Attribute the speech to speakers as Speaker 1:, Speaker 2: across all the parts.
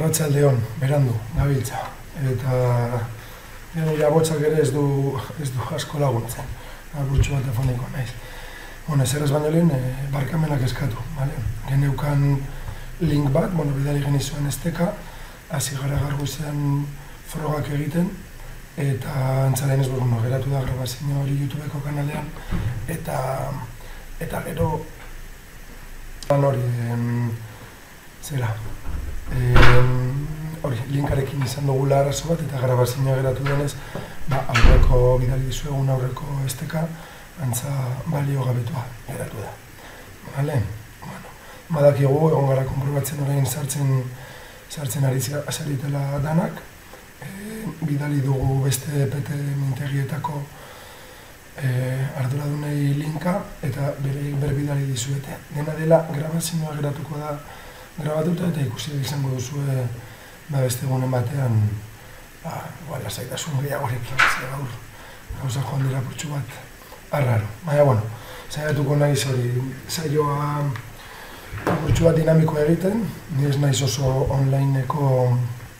Speaker 1: Arratsaldeon, berandu, gabiltza. Eta nire abotsak ere ez du asko laguntzen. Burtsu bat telefoniko naiz. Ezer ez baino lehen, barkamenak eskatu. Geneukan link bat, bidali genizuen esteka, hasi gara garguzean frogak egiten, eta antzaren ez geratu da grabazio hori YouTubeko kanalean, eta gero hori, linkarekin izan dugula arazo bat, eta grabazioa geratu denez, aurreko bidali dizuegun aurreko esteka, antza balio gabetua geratu da. Badakigu, egon gara konprobatzen orain sartzen ari zaritela danak, bidali dugu beste PT mintegietako arduradunei linka, eta berbidali dizuete. Dena dela, grabazioa geratuko da grabatuta, eta ikusi izango duzue beste egunen batean lasaitasun gehiagorekin, gaur gauza joan dira putxu bat arraro. Baina, saiatuko naiz hori, saioa putxu bat dinamikoa egiten, ni ez naiz oso onlineko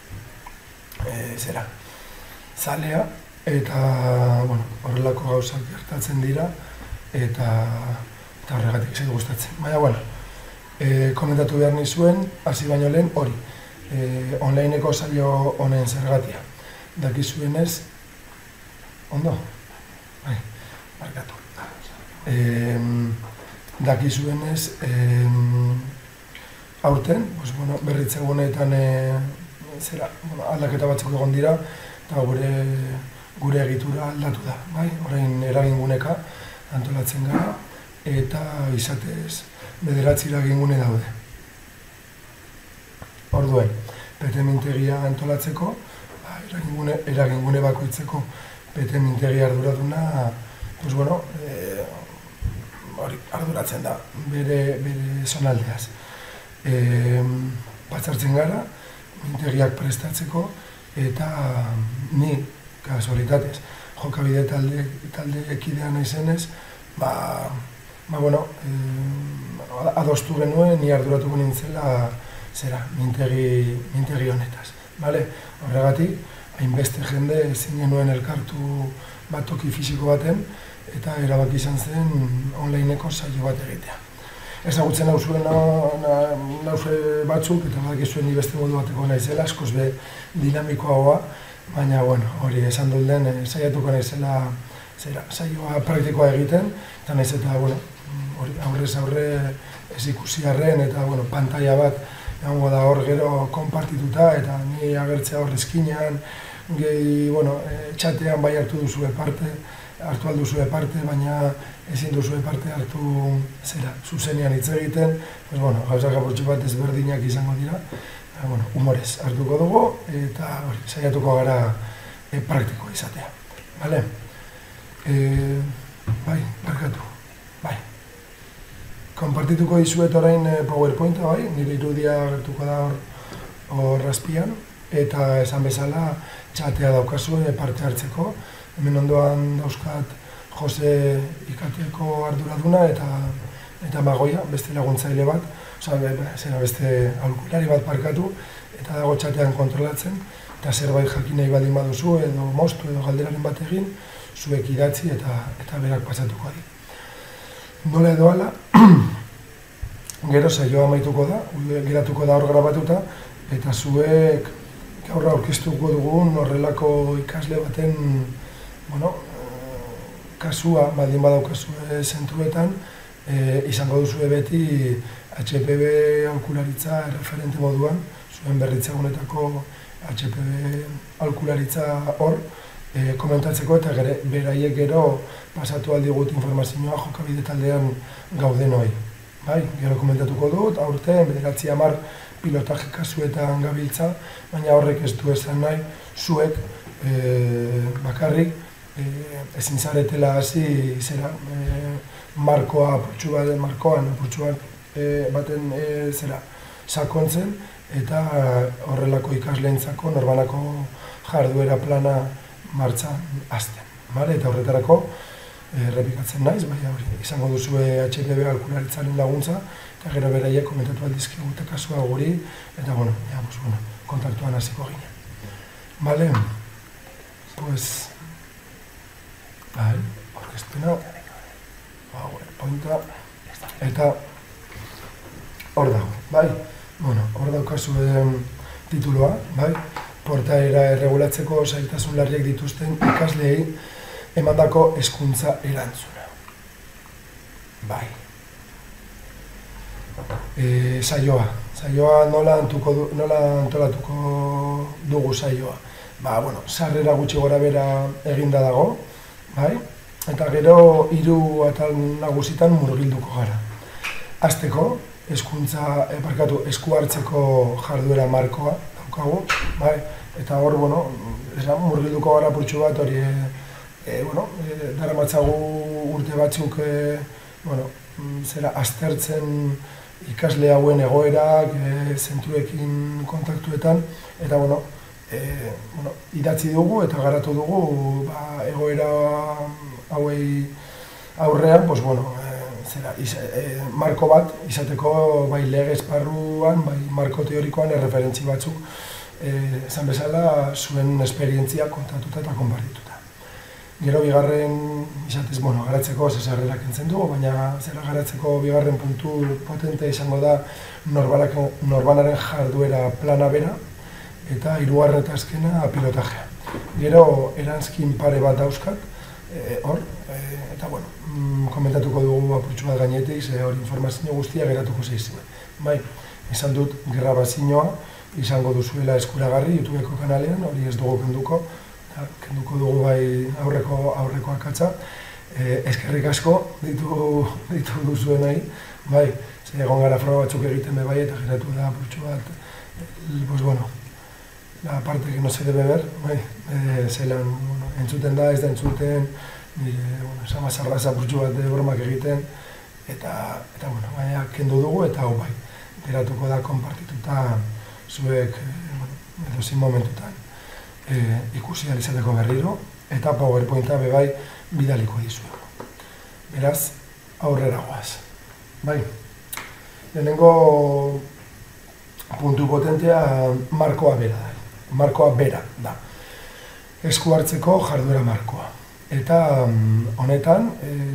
Speaker 1: zalea, eta horrelako gauzak gertatzen dira, eta horregatik zait gustatzen. Baina, komentatu behar nizuen, hasi baino lehen hori, onlineko saio honen zergatia. Dakizuenez, ondo? Bai, markatu. Dakizuenez, aurten, berritzegunetan aldaketa batzuk egon dira, eta gure egitura aldatu da. Orain eraginguneka antolatzen gara, eta izatez 9 eragingune daude. Orduen, PT mintegia antolatzeko, eragingune bakoitzeko PT mintegia arduraduna, arduratzen da, bere zonaldeaz. Batzartzen gara, mintegiak prestatzeko, eta ni, kasualitatez, jokabide talde ekidea naizenez, adostu genuen, ni arduratuko nintzela mintegi honetaz. Horregatik, hainbeste jende ezin genuen elkartu bat toki fisiko baten, eta erabaki izan zen onlineko saio bat egitea. Ezagutzen nauzue batzuk, eta badakizuen ni beste modu bateko naizela, askoz be dinamikoagoa, baina hori esan dut den saiatuko naizela saioa praktikoa egiten, eta naiz eta aurrez aurre ez ikusi arren, eta pantalla bat egongo da hor gero konpartituta, eta ni agertzea hor eskinean, txatean bai hartu alduzue parte, baina ezin duzue parte hartu zuzenean hitz egiten, gauzak apurtxu bat ezberdinak izango dira, humorez hartuko dugu, eta saiatuko gara praktikoa izatea. Bai, barkatu, bai. Konpartituko dizuet orain PowerPointa, nire irudia agertuko da hor azpian, eta esan bezala txatea daukazue parte hartzeko. Hemen ondoan dauzkat Jose Ikatiako arduraduna eta Magoia, beste laguntzaile bat, beste aholkulari bat parkatu, eta dago txatean kontrolatzen, eta zerbait jakin nahi baldin baduzu, edo moztu edo galderaren bat egin, zuek idatzi eta berak pasatuko di. Nola edo ala, gero saioa amaituko da, geratuko da hor grabatuta, eta zuek gaur aurkeztuko dugun horrelako ikasle baten kasua, baldin badaukazue zentuetan, izango duzue beti HPV aholkularitza referente moduan, zuen berritzegunetako HPV aholkularitza hor, komentatzeko eta beraiek gero pasatu aldigut informazioa jokabide taldean gauden hori. Gero komentatuko dut, aurten 9-10 pilotaje kasuetan gabiltza, baina horrek ez du esan nahi, zuek bakarrik ezin zaretela hasi markoan apurtxu baten sakontzen, eta horrelako ikasleentzako norbanako jarduera plana martxan hasten. Eta horretarako errepikatzen naiz, izango duzue HPV aholkularitzaren laguntza, eta gero beraiek komentatu aldizkigute kasua guri, eta kontaktuan hasiko ginen. Bale? Pues... Bai, orkestena... PowerPointa... Eta... Hor dago, bai? Bueno, hor daukazuen tituloa, bai? Portaera erregulatzeko zailtasun larriak dituzten ikasleei emandako hezkuntza erantzuna. Bai. Saioa nola antolatuko dugu saioa? Ba, bueno, sarrera gutxi gora bera eginda dago, bai? Eta gero 3 atal nagusitan murgilduko gara. Hasteko, esku hartzeko jarduera markoa daukagu, bai? Eta hor, bueno, murgilduko gara purtsu bat hori, daramatzagu urte batzuk, aztertzen ikasle hauen egoerak, zentroekin kontaktuetan, eta, idatzi dugu eta garatu dugu egoera hauei aurrean, marko bat izateko bai lege esparruan, bai marko teorikoan erreferentzi batzuk, esan bezala zuen esperientzia kontatuta eta konpartituta. Gero bigarren, izatez, garatzeko zesarrerak entzen dugu, baina garatzeko bigarren puntu potente izango da norbanaren jarduera plana bera, eta 3. eta azkena pilotajea. Gero erantzkin pare bat dauzkat, hor, eta komentatuko dugu apurtxu bat gainetik, hori informazio guztia geratuko zaizue. Bai, izan dut grabazioa, izango duzuela eskuragarri YouTubeko kanalean, hori ez dugu kenduko dugu bai aurreko akatsa. Eskerrik asko ditu duzuen nahi, bai, egon gara froga batzuk egiten be bai eta geratu da apurtxu bat, la parte que no se debe ver, zelan entzuten da, ez da entzuten, samazarraza purtsu bat bromak egiten, eta baina kendu dugu eta hau bai, geratuko da konpartituta zuek edozin momentutan ikusi alizateko berriro, eta PowerPointa bebai bidaliko dizuegu. Beraz, aurrera goaz. Bai, lehenengo puntu potentea markoa bera da. Markoa bera da. Esku hartzeko jarduera markoa. Eta honetan,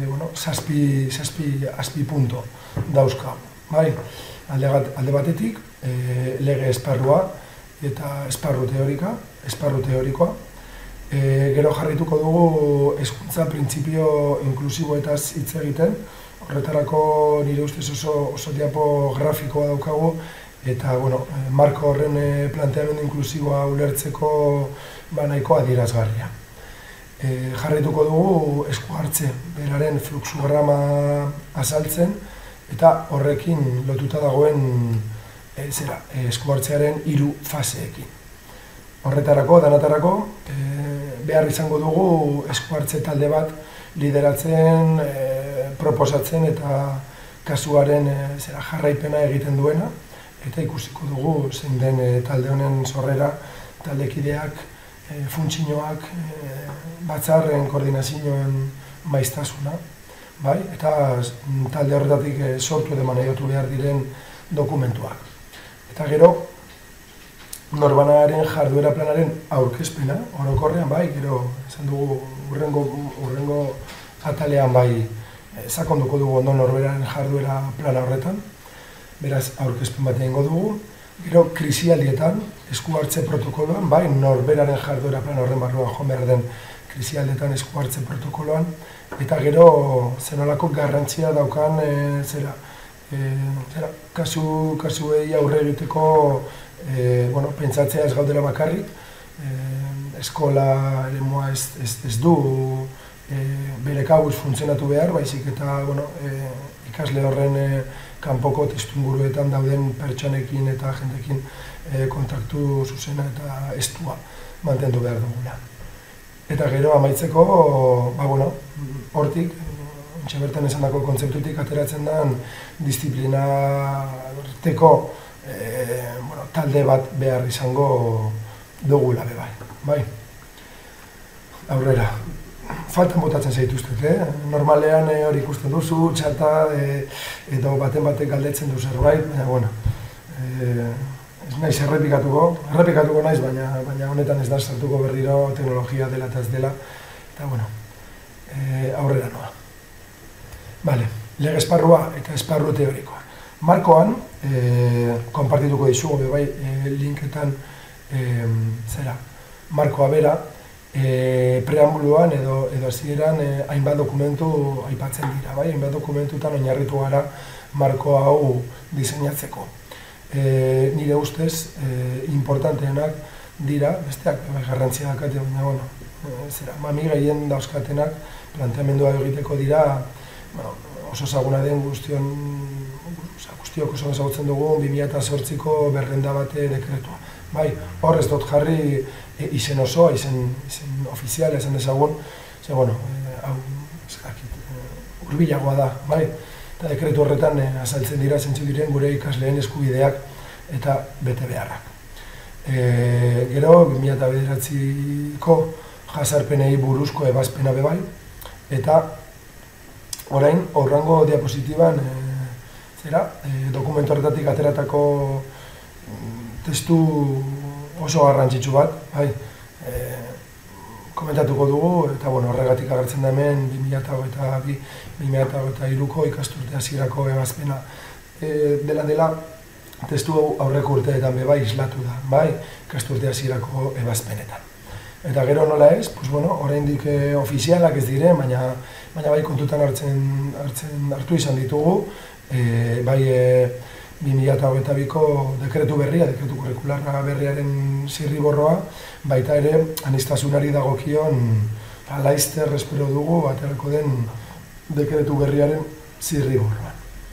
Speaker 1: zazpi punto dauzkagu. Bai, alde batetik, lege esparrua eta esparru teorikoa. Gero jarrituko dugu hezkuntza printzipio inklusiboetaz hitz egiten. Horretarako nire ustez oso diapo grafikoa daukagu, eta, marko horren planteamendu inklusiboa ulertzeko nahiko adierazgarria. Jarrituko dugu esku hartze beraren fluxugrama azaltzen, eta horrekin lotuta dagoen esku hartzearen 3 faseekin. Horretarako, danatarako, behar izango dugu esku hartze talde bat lideratzen, proposatzen eta kasuaren jarraipena egiten duena, eta ikusiko dugu zein den talde honen sorrera, taldekideak, funtzioak, batzarren koordinazioen maiztasuna, bai? Eta talde horretatik sortu edo maneiatu behar diren dokumentuak. Eta gero, norbanaren jarduera planaren aurkezpena, orokorrean bai, gero esan dugu urrengo atalean bai, sakonduko dugu ondo norberaren jarduera plana horretan, beraz aurkezpen bat egingo dugu. Gero krisialdietan, esku hartze protokoloan, bai, norberaren jarduera plan horren barruan joan behar den krisialdietan esku hartze protokoloan, eta gero zenolako garrantzia daukan kasuei aurre egiteko pentsatzea ez gaudela bakarrik, eskola eremua ez du bere kabuz funtzionatu behar, baizik eta ikasle horren kanpoko testuinguruetan dauden pertsonekin eta jentekin kontaktu zuzena eta estua mantendu behar dugula. Eta gero amaitzeko, hortik, ontsa bertan esandako kontzeptutik ateratzen den disiplina arteko talde bat behar izango dugula bebai. Bai? Aurrera. Faltan botatzen zaituztet, normalean hori ikusten duzu, txata, edo baten galdetzen du zerbait, baina, ez naiz errepikatuko naiz, baina honetan ez da sartuko berriro teknologia dela eta ez dela, eta bueno, aurrera noa. Bale, lege esparrua eta esparru teorikoa. Markoan, konpartituko dizugu, bai, linketan, markoa bera, preambuluan edo hasieran hainbat dokumentu aipatzen dira, bai, hainbat dokumentutan oinarritu gara marko hau diseinatzeko. Nire ustez, importanteenak dira, besteak garrantzia dakate, baina, bueno, mami gehien dauzkatenak planteamendua egiteko dira, oso ezaguna den guztiok oso ezagutzen dugu 2008ko berrenda bate dekretua. Bai, hor ez dut jarri izen osoa, izen ofiziala esan dezagun, ze, bueno, hurbilagoa da, bai, eta dekretu horretan azaltzen dira zentzu diren gure ikasleen eskubideak eta bete beharrak. Gero, 2009ko jazarpenei buruzko ebazpena bebai, eta orain, aurrengo diapositiban, dokumentu horretatik ateratako testu oso garrantzitsu bat, bai, komentatuko dugu, eta bueno, horregatik agertzen da hemen 2022-2023ko ikasturte hasierako ebazpena dela testu aurreko urteetan bebai islatu da, bai, ikasturte hasierako ebazpenetan. Eta gero nola ez, pues bueno, oraindik ofizialak ez diren, baina bai kontutan hartu izan ditugu, bai 2022ko dekretu berria, dekretu kurrikularra berriaren zirriborroa, baita ere aniztasunari dagokion laizter espero dugu aterako den dekretu berriaren zirriborroa.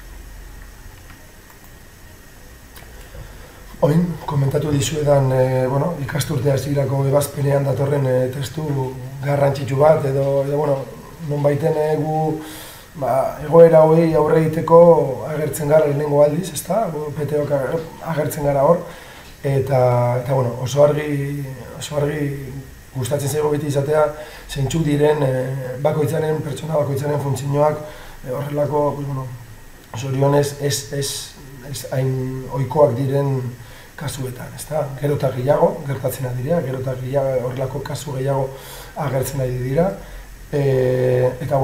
Speaker 1: Oin, komentatu dizuedan ikasturte hasierako ebazpenean datorren testu garrantzitsu bat, edo nonbaiten gu egoera hori aurre egiteko agertzen gara lehenengo aldiz, ezta? PTOk agertzen gara hor, eta oso argi gustatzen zaigu beti izatea zeintzuk diren pertsona bakoitzaren funtzioak horrelako, zorionez ez hain ohikoak diren kasuetan, ezta? Gero eta gehiago gertatzen ari dira, gero eta horrelako kasu gehiago agertzen ari dira, eta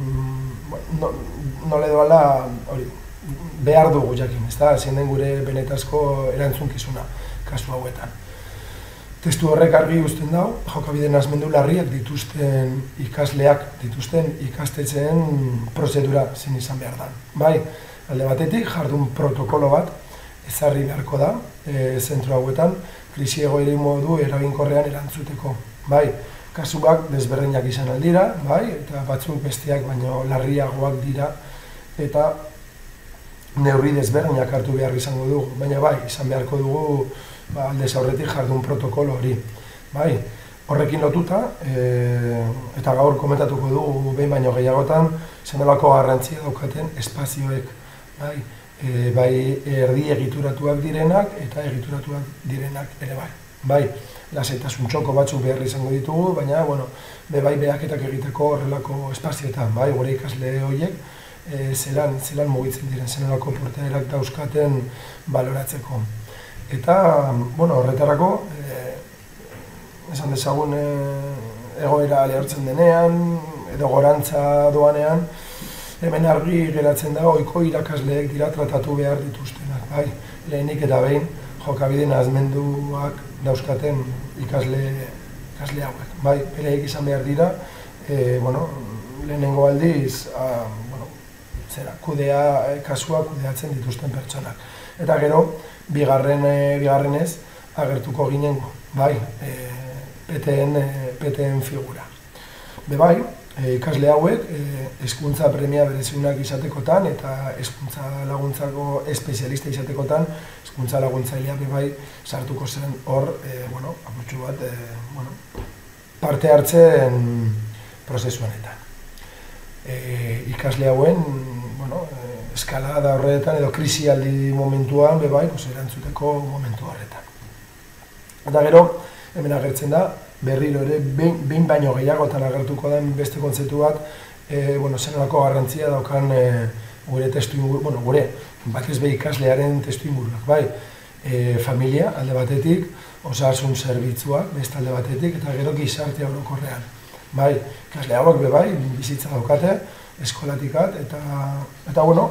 Speaker 1: nola edo ala behar dugu jakin, ezta? Zein den gure benetazko erantzunkizuna kasu hauetan. Testu horrek argi uzten dau, jokabide nahasmendu larriak dituzten ikasleak, dituzten ikastetxeen prozedura zein izan behar da. Bai, alde batetik, jardun protokolo bat ezarri beharko da, zentro hauetan, krisi egoerei modu eraginkorrean erantzuteko. Bai, kasuak desberdinak izan aldira, bai, eta batzuk besteak baino larriagoak dira, eta neurri desberdinak hartu behar izango dugu, baina bai, izan beharko dugu aldez aurretik jardun protokolo hori. Bai, horrekin lotuta, eta gaur komentatuko dugu behin baino gehiagotan, zenolako garrantzia daukaten espazioek, bai erdi egituratuak direnak eta egituratuak direnak ere bai. Bai, lasaitasun txoko batzuk behar izango ditugu, baina, bai behaketak egiteko horrelako espazioetan, bai, gure ikasle horiek, zelan mugitzen diren, zenolako portaerak dauzkaten baloratzeko. Eta, horretarako, esan dezagun egoera lehortzen denean, edo gorantza doanean, hemen argi geratzen da ohiko irakasleek dira tratatu behar dituztenak, bai, lehenik eta behin jokabide nahasmenduak dauzkaten ikasle hauek, bai, bereik izan behar dira, lehenengo aldiz, kasuak kudeatzen dituzten pertsonak. Eta gero, bigarrenez agertuko ginen, bai, PTN figura. Bai, ikasle hauek hezkuntza premia bereziunak izatekotan eta hezkuntza laguntzako espezialista izatekotan hezkuntza laguntzailea bai sartuko zen hor, apurtxu bat, parte hartzen prozesu honetan. Ikasle hauen, eskalada horretan edo krisialdi momentuan bai, erantzuteko momentu horretan. Eta gero, hemen agertzen da, berriro ere, behin baino gehiagotan agertuko den beste kontzeptu bat, zenolako garrantzia daukan gure testu inguru, gure, batez be ikaslearen testu inguruak, bai. familia alde batetik, osasun zerbitzuak beste alde batetik, eta gero gizartea orokorrean. Bai, ikasle hauek bai, bizitza daukate, eskolatikat, eta bueno,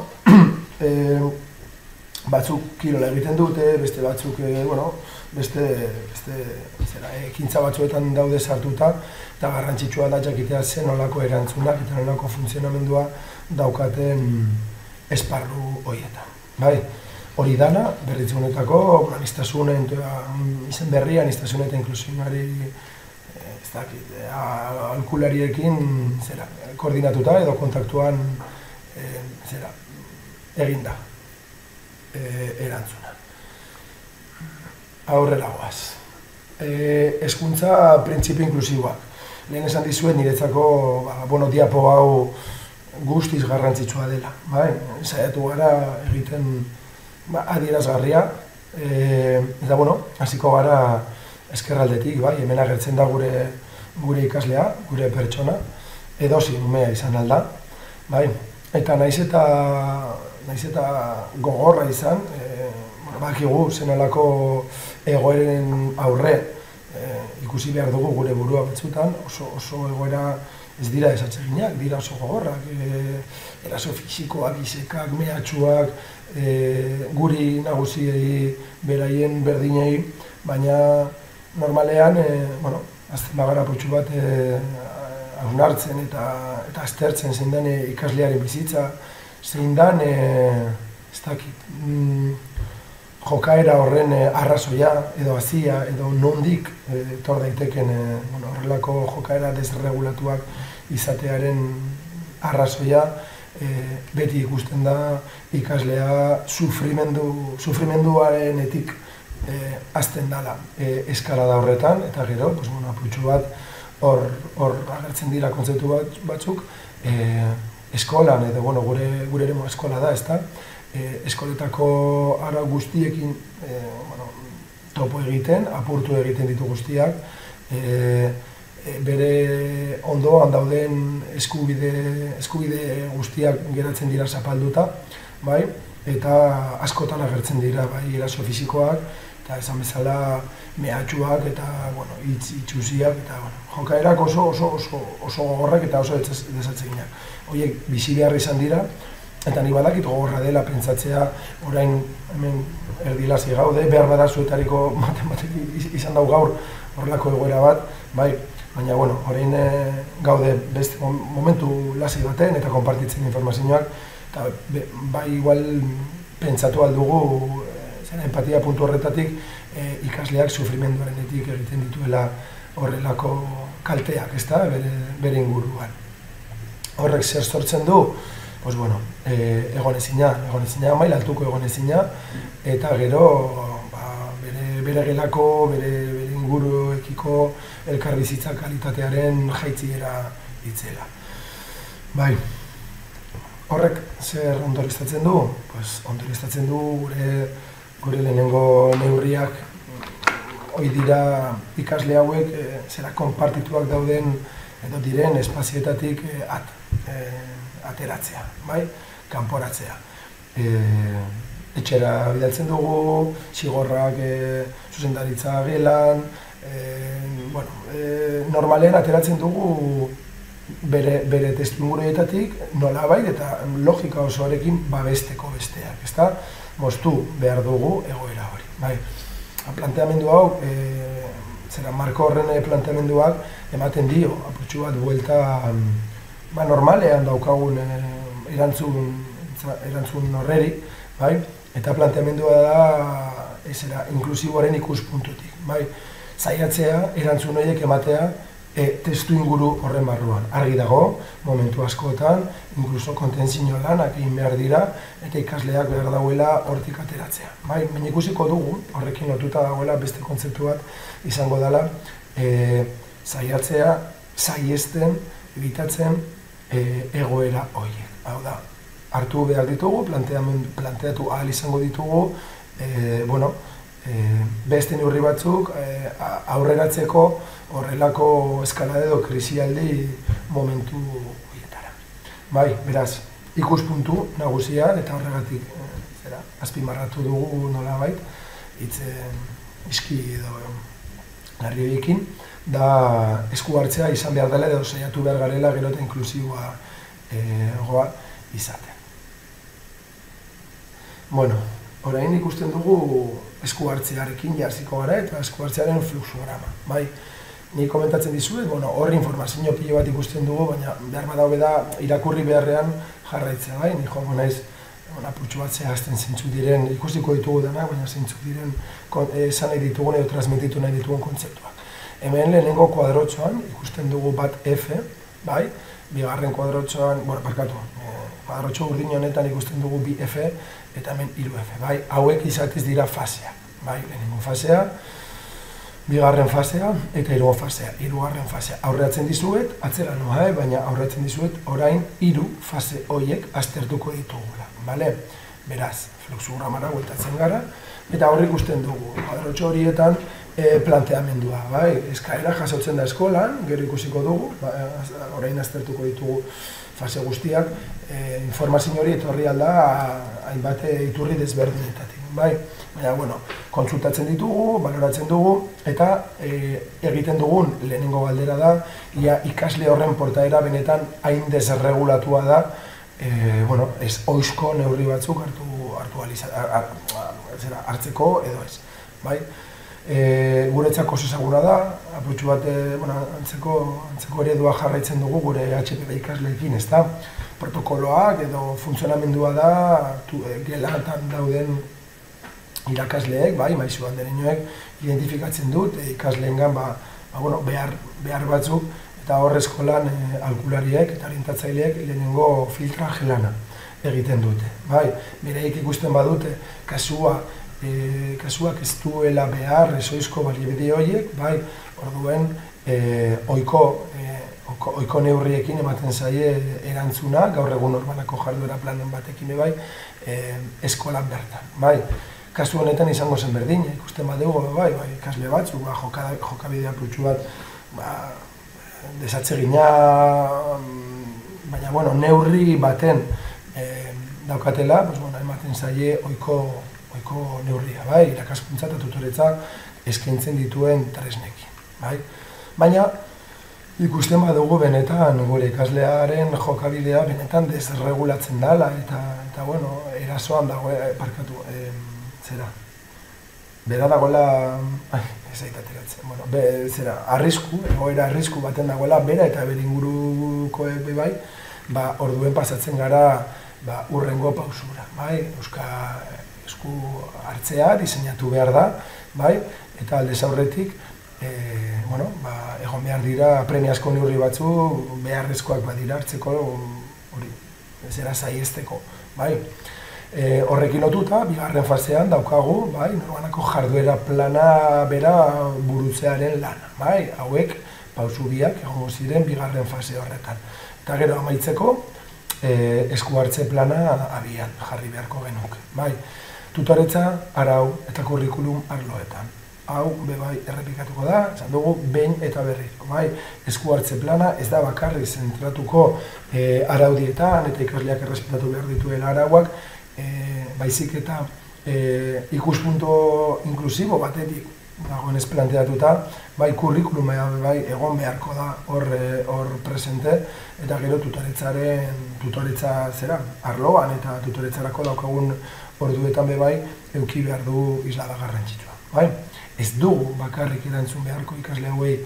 Speaker 1: batzuk kirola egiten dute, beste batzuk, beste ekintza batzuetan daude sartuta, eta garrantzitsua da jakitea zen nolako erantzunak eta nolako funtzionamendua daukaten esparru horietan. Bai, hori dana, berritzegunetako, aniztasunen, izen berria, aniztasunen eta inklusionari, ez dakit, alkulariekin koordinatuta edo kontaktuan eginda erantzuna. Aurrera goaz. Hezkuntza printzipio inklusiboak. Lehen esan dizuet niretzako diapo hau guztiz garrantzitsua dela. Saiatu gara egiten adierazgarria, eta hasiko gara ezkerraldetik, hemen agertzen da gure ikaslea, gure pertsona, edozein umea izan alda. Eta naiz eta gogorra izan, bakigu zenolako egoeren aurre ikusi behar dugu gure burua batzutan, oso egoera ez dira esatzeginak, dira oso gogorrak, eraso fisikoak, isekak, mehatxuak, guri nagusiei, beraien berdinei, baina normalean, azten bagara putxu bat hausnartzen eta aztertzen zein den ikaslearen bizitza, zein den, ez dakit, jokaera horren arrazoia edo hazia edo nondik etor daiteken horrelako jokaera desregulatuak izatearen arrazoia beti ikusten da ikaslea sufrimenduarenetik hasten dela eskalada horretan, eta gero, apurtxo bat hor agertzen dira kontzeptu batzuk eskolan, edo gure eremu eskola da, ezta? Eskoletako ara guztiekin topo egiten, apurtu egiten ditu guztiak, bere ondoan dauden eskubide guztiak geratzen dira zapalduta, eta askotan agertzen dira eraso fisikoak, eta esan bezala mehatxuak eta itxusiak, eta jokaerak oso gogorrak eta oso desatzeginak. Horiek bizi behar izan dira, eta ni badakit gogorra dela pentsatzea orain hemen erdilazi gaude, behar bada zuetariko matematik izan dau gaur horrelako egoera bat, baina orain gaude beste momentu lasai baten eta konpartitzen informazioak, eta igual pentsatu aldugu empatia puntu horretatik ikasleak sufrimenduarenetik egiten dituela horrelako kalteak, ezta, bere inguruan. Horrek zer sortzen du? Egonezina, maila altuko egonezina, eta gero bere gelako, bere inguruekiko elkarbizitza kalitatearen jaitziera itzela. Horrek zer ondorioztatzen du? Ondorioztatzen du gure lehenengo neurriak hoi dira ikasle hauek konpartituak dauden edo diren espazioetatik ateratzea, kanporatzea. Etxera bidaltzen dugu, zigorrak zuzendaritza gelan, normalean ateratzen dugu bere testuinguruetatik nolabait eta logika osoarekin babesteko besteak, ezta? Moztu behar dugu egoera hori. Planteamendu hau, marko horren planteamenduak ematen dio, apurtxu bat buelta normalean daukagun erantzun horreri, eta planteamendua da inklusiboaren ikuspuntutik. Zaiatzea, erantzun horiek ematea testu inguru horren barruan. Argi dago, momentu askotan, inkluso kontentzio lanak egin behar dira, eta ikasleak behar dauela hortik ateratzea. Baina ikusiko dugu, horrekin lotuta dagoela beste kontzeptu bat izango dela, zaiatzea, saiesten, ebitatzen egoera horiek. Hau da, hartu behar ditugu, planteatu ahal izango ditugu, beste neurri batzuk aurreratzeko horrelako eskalade edo krisialdi momentu horietara. Beraz, ikuspuntu nagusia eta horregatik azpimarratu dugu nolabait, hitz iski edo larriekin, da esku hartzea izan behar dela edo saiatu behar garela gero eta inklusiboa izaten. Bueno, orain ikusten dugu esku hartzearekin jartziko gara eta esku hartzearen fluxograma, bai? Ni komentatzen dizuet, hor informazio pilo bat ikusten dugu, baina behar badaube da irakurri beharrean jarraitzea, bai? Ni joango naiz apurtxo bat zehazten zeintzuk diren, ikusiko ditugu denak, baina zeintzuk diren esan nahi ditugun edo transmititu nahi ditugun kontzeptuak. Hemen lehenengo kuadrotxoan ikusten dugu bat F, bai? Bigarren kuadrotxoan, kuadrotxo urdin honetan ikusten dugu bi F eta hemen 3F, bai? Hauek izatez dira fasea, bai? Lehenengo fasea, bigarren fasea eta hirugarren fasea. Aurreatzen dizuet, atzera noa, baina aurreatzen dizuet orain 3 fase horiek aztertuko ditugula, bale? Beraz, fluxogramara bueltatzen gara, eta hor ikusten dugu, kuadrotxo horietan planteamendua, bai? Eskaera jasotzen da eskolan, gero ikusiko dugu, orain aztertuko ditugu fase guztiak, informazio hori etorri alda hainbat iturri desberdinetatik, bai? Baina, kontsultatzen ditugu, baloratzen dugu, eta egiten dugun lehenengo galdera da, ia ikasle horren portaera benetan hain desregulatua da, ez oizko neurri batzuk hartzeko edo ez, bai? Guretzako oso ezaguna da, apurtxu bat antzeko eredua jarraitzen dugu gure HPB ikasleekin, ez da? Protokoloak edo funtzionamendua da, gelatan dauden irakasleek, bai, maisu handereinoek, identifikatzen dut, ikasleengan behar batzuk, eta hor eskolan aholkulariek eta orientatzaileek lehenengo filtraje lana egiten dute, bai? Bereik ikusten badute kasuak ez duela behar ezoizko baliabide horiek, bai, orduen ohiko neurriekin ematen zaie erantzuna, gaur egun norbanako jarduera planen batekin bai, eskolan bertan, bai. Kasu honetan izango zen berdin, ikusten badugu, bai, ikasle batzuk, jokabidea plutxu bat, desatsegina, baina, neurri baten daukatela, ematen zaie ohiko neurria, bai, irakaskuntza eta tutoretza eskaintzen dituen tresnekin, bai. Baina, ikusten badugu benetan gure ikaslearen jokabidea benetan desregulatzen dela eta erasoan dago, bera dagoela, ez aitateratzen, egoera arrisku baten dagoela, bera eta bere inguruko bai, orduen pasatzen gara urrengo pausura, bai, esku hartzea diseinatu behar da, bai, eta aldez aurretik, egon behar dira premiazko neurri batzu, beharrezkoak badira hartzeko hori, saiesteko, bai. Horrekin lotuta, bigarren fasean daukagu, bai, norbanako jarduera plana bera burutzearen lana, bai, hauek pausu biak egongo ziren bigarren fase horretan. Eta gero amaitzeko, esku hartze plana abian jarri beharko genuke, bai. Tutoretza, arau eta kurrikulum arloetan. Hau, bai, errepikatuko da, esan dugu, behin eta berriro, bai. Esku hartze plana ez da bakarri zentratuko araudietan eta ikasleak errespetatu behar dituela arauak, baizik eta ikuspuntu inklusibo batetik dagoenez planteatuta, bai kurrikuluma bai egon beharko da hor presente, eta gero tutoretza arloan eta tutoretzarako daukagun orduetan bai eduki behar du islada garrantzitsua, bai? Ez dugu bakarrik erantzun beharko ikasle hauei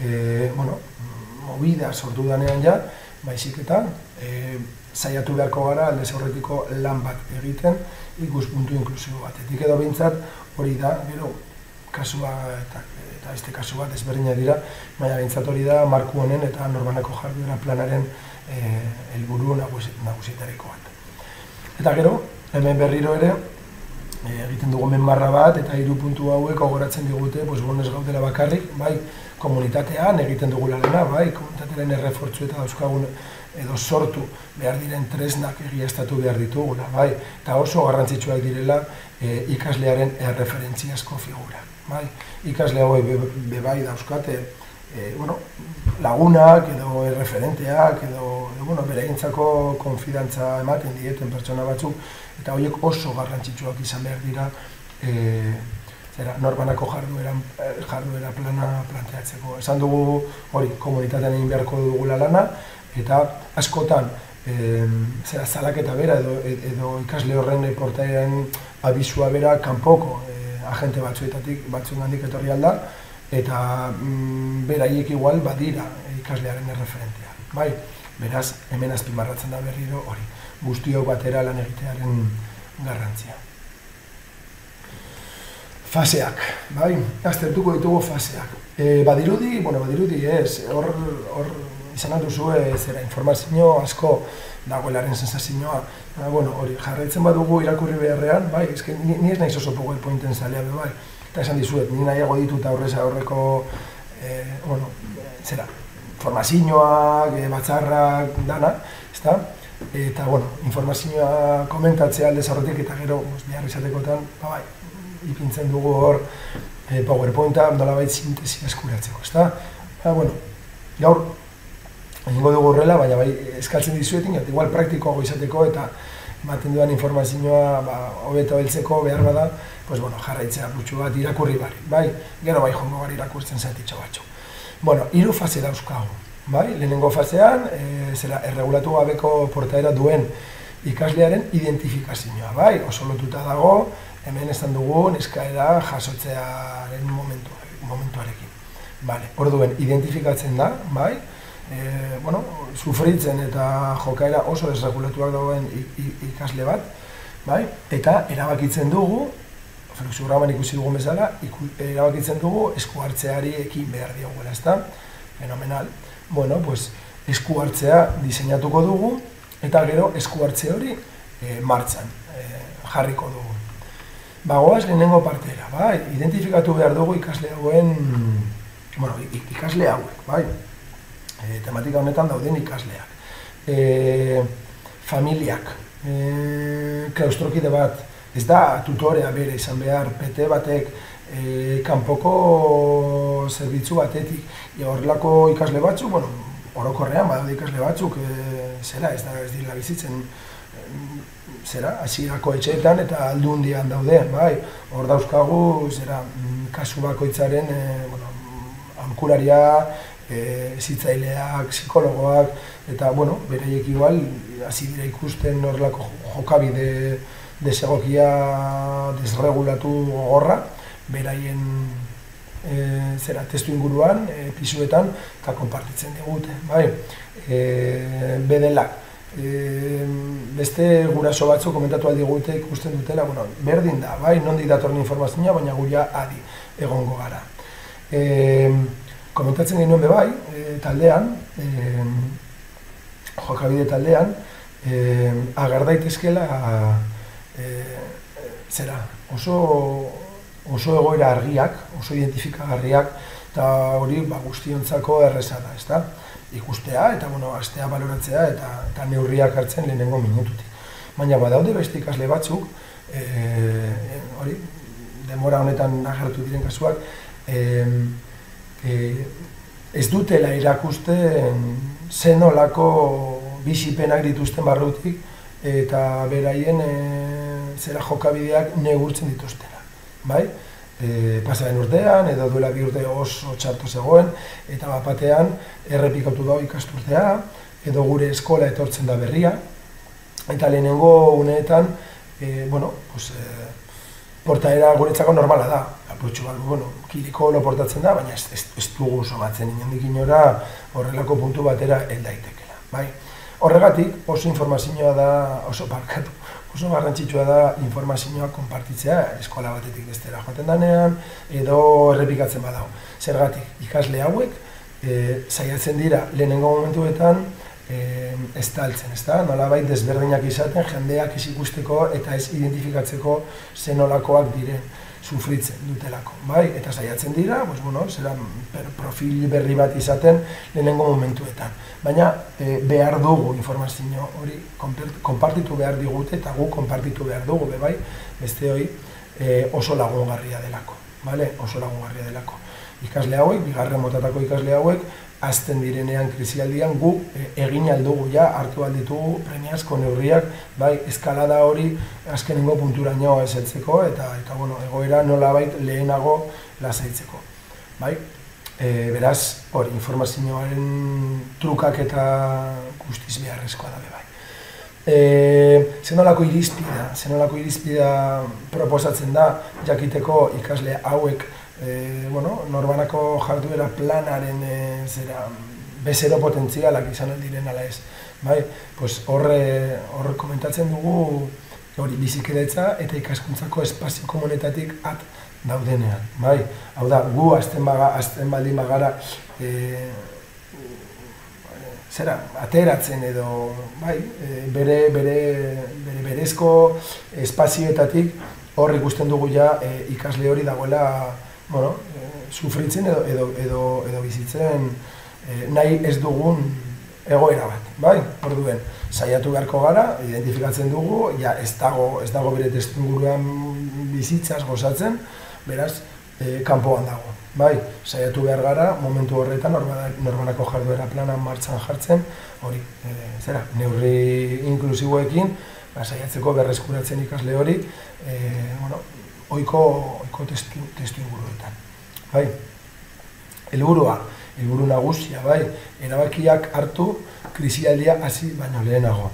Speaker 1: movida sortu danean ja, baizik eta saiatu beharko gara aldez aurretiko lan bat egiten ikuspuntu inklusibo batetik edo behintzat hori da, gero kasua eta beste kasu bat ezberdina dira, baina behintzat hori da marku honen eta norbanako jarduera planaren helburu nagusietariko bat. Eta gero, hemen berriro ere, egiten dugu menmarra bat eta 3 puntu hauek gogoratzen digute, ez gaudela bakarrik, bai, komunitatean egiten dugu lana, bai, komunitatearen errefortzu eta dauzkagun edo sortu behar diren tresnak egiaztatu behar ditugula, bai, eta oso garrantzitsuak direla ikaslearen erreferentziazko figura, bai. Ikasle hauek bai dauzkate lagunak edo erreferenteak edo beregintzako konfidantza ematen dieten pertsona batzuk, eta horiek oso garrantzitsuak izan behar dira norbanako jarduera plana planteatzeko. Esan dugu hori, komunitatean egin beharko dugula lana, eta askotan zalaketa bera edo ikasle horren portaeran abisua bera kanpoko agente batzuengandik etorri alda, eta beraiek igual badira ikaslearen erreferentea. Bai, beraz, hemen azpimarratzen da berriro hori, guztiok batera lan egitearen garrantzia. Faseak, bai, aztertuko ditugu faseak. Badirudi ez, hor izan duzu informazio asko dagoelaren sensazioa. Hori, jarraitzen badugu irakurri beharrean, bai, ni ez naiz oso PowerPointen zalea, bai. Eta esan dizuet, ni nahiago ditut aurreko, informazioak, batzarrak, dana, ezta? Eta, informazioa komentatzea aldez aurretik eta gero, behar izatekotan, bai, ipintzen dugu hor PowerPointa nolabait sintesia eskuratzeko, ezta? Gaur, egingo dugu horrela, baina bai, eskaltzen dizuetin, igual praktikoago izateko eta ematen dudan informazioa hobeto heltzeko behar bada, jarraitzea putxu bat irakurri bari, bai? Gero bai jongo bari irakurtzen zatitxo batzu. 3 fase dauzkagu, bai? Lehenengo fasean, erregulatu gabeko portaera duen ikaslearen identifikazioa, bai? Oso lotuta dago, hemen esan dugun eskaera jasotzearen momentuarekin. Orduen, identifikatzen da, bai? Sufritzen eta jokaera oso desregulatuak dagoen ikasle bat, bai? Eta erabakitzen dugu, fluxograman ikusi dugun bezala, erabakitzen dugu esku hartzeari ekin behar diogula, ezta? Fenomenal. Esku hartzea diseinatuko dugu, eta gero esku hartze hori martxan jarriko dugu. Goaz lehenengo partera, bai? Identifikatu behar dugu ikasle hauek, bai? Tematika honetan dauden ikasleak. Familiak, klaustrokide bat, ez da tutorea bere izan behar, PT batek, kanpoko zerbitzu batetik, horrelako ikasle batzuk, orokorrean badaude ikasle batzuk, ez dira bizitzen, hasierako etxeetan eta aldundian dauden, bai, hor dauzkagu, kasu bakoitzaren, aholkularia, zitzaileak, psikologoak, eta, beraiek igual, hasi dira ikusten horrelako jokabide desegokia, desregulatu gogorra, beraien testu inguruan, pisuetan, eta konpartitzen digute, bai. Bedelak, beste guraso batzu komentatu aldi gute ikusten dutela, berdin da, bai, nondik datorren informazioa, baina guia adi egongo gara. Komentatzen genuen bebai, taldean, jokabide taldean, agar daitezkela oso egoera argiak, oso identifikagarriak, eta hori guztiontzako erreza da, ezta? Ikustea eta astea baloratzea eta neurriak hartzen lehenengo minututik. Baina badaude beste ikasle batzuk, hori, denbora honetan agertu diren kasuak, ez dutela irakusten zenolako bizipenak dituzten barrutik eta beraien jokabideak neurtzen dituztena, bai? Pasaren urtean, edo duela 2 urte oso txarto zegoen, eta batean errepikatu dago ikasturtea, edo gure eskola etortzen da berria, eta lehenengo uneetan, portaera guretzako normala da. Apurtxu bat, kiliko lo portatzen da, baina ez dugu somatzen inondik inora horrelako puntu batera heldaitekela, bai? Horregatik oso informazioa da, oso garrantzitsua da informazioa konpartitzea eskola batetik bestera joaten danean, edo errepikatzen badago. Zergatik, ikasle hauek saiatzen dira lehenengo momentuetan estaltzen, ezta? Nolabait desberdinak izaten, jendeak ez ikusteko eta ez identifikatzeko zenolakoak diren sufritzen dutelako, bai? Eta saiatzen dira, profil berri bat izaten lehenengo momentuetan. Baina behar dugu informazio hori konpartitu behar digute eta gu konpartitu behar dugu, bai? Beste hori oso lagungarria delako, bale? Oso lagungarria delako. Ikasle hauek, bigarren motatako ikasle hauek, azten direnean krisialdian, gu egin aldugu ja, hartu alditugu premiazko neurriak, bai, eskalada hori azkenengo punturaino ez heltzeko, eta bueno, egoera nolabait lehenago lasaitzeko, bai. Beraz, hori, informazioaren trukak eta guztiz beharrezkoa da bai. Zenolako irizpidea proposatzen da jakiteko ikasle hauek norbanako jarduera planaren bezero potentzialak izan aldiren ala ez. Horre komentatzen dugu bizikidetza eta ikaskuntzako espazio komunetatik at daudenean. Hau da, gu azten baldin bagara ateratzen edo berezko espazioetatik hor ikusten dugu ja ikasle hori dagoela sufritzen edo bizitzen nahi ez dugun egoera bat. Orduen, saiatu beharko gara, identifikatzen dugu, ja ez dago bere testuinguruan bizitzaz gozatzen, beraz, kanpoan dago. Saiatu behar gara, momentu horretan, norbanako jarduera planan martxan jartzen, hori, neurri inklusiboekin, saiatzeko berreskuratzen ikasle hori, ohiko testu inguruetan. Helburu nagusia, erabakiak hartu krisialdia hasi baino lehenago.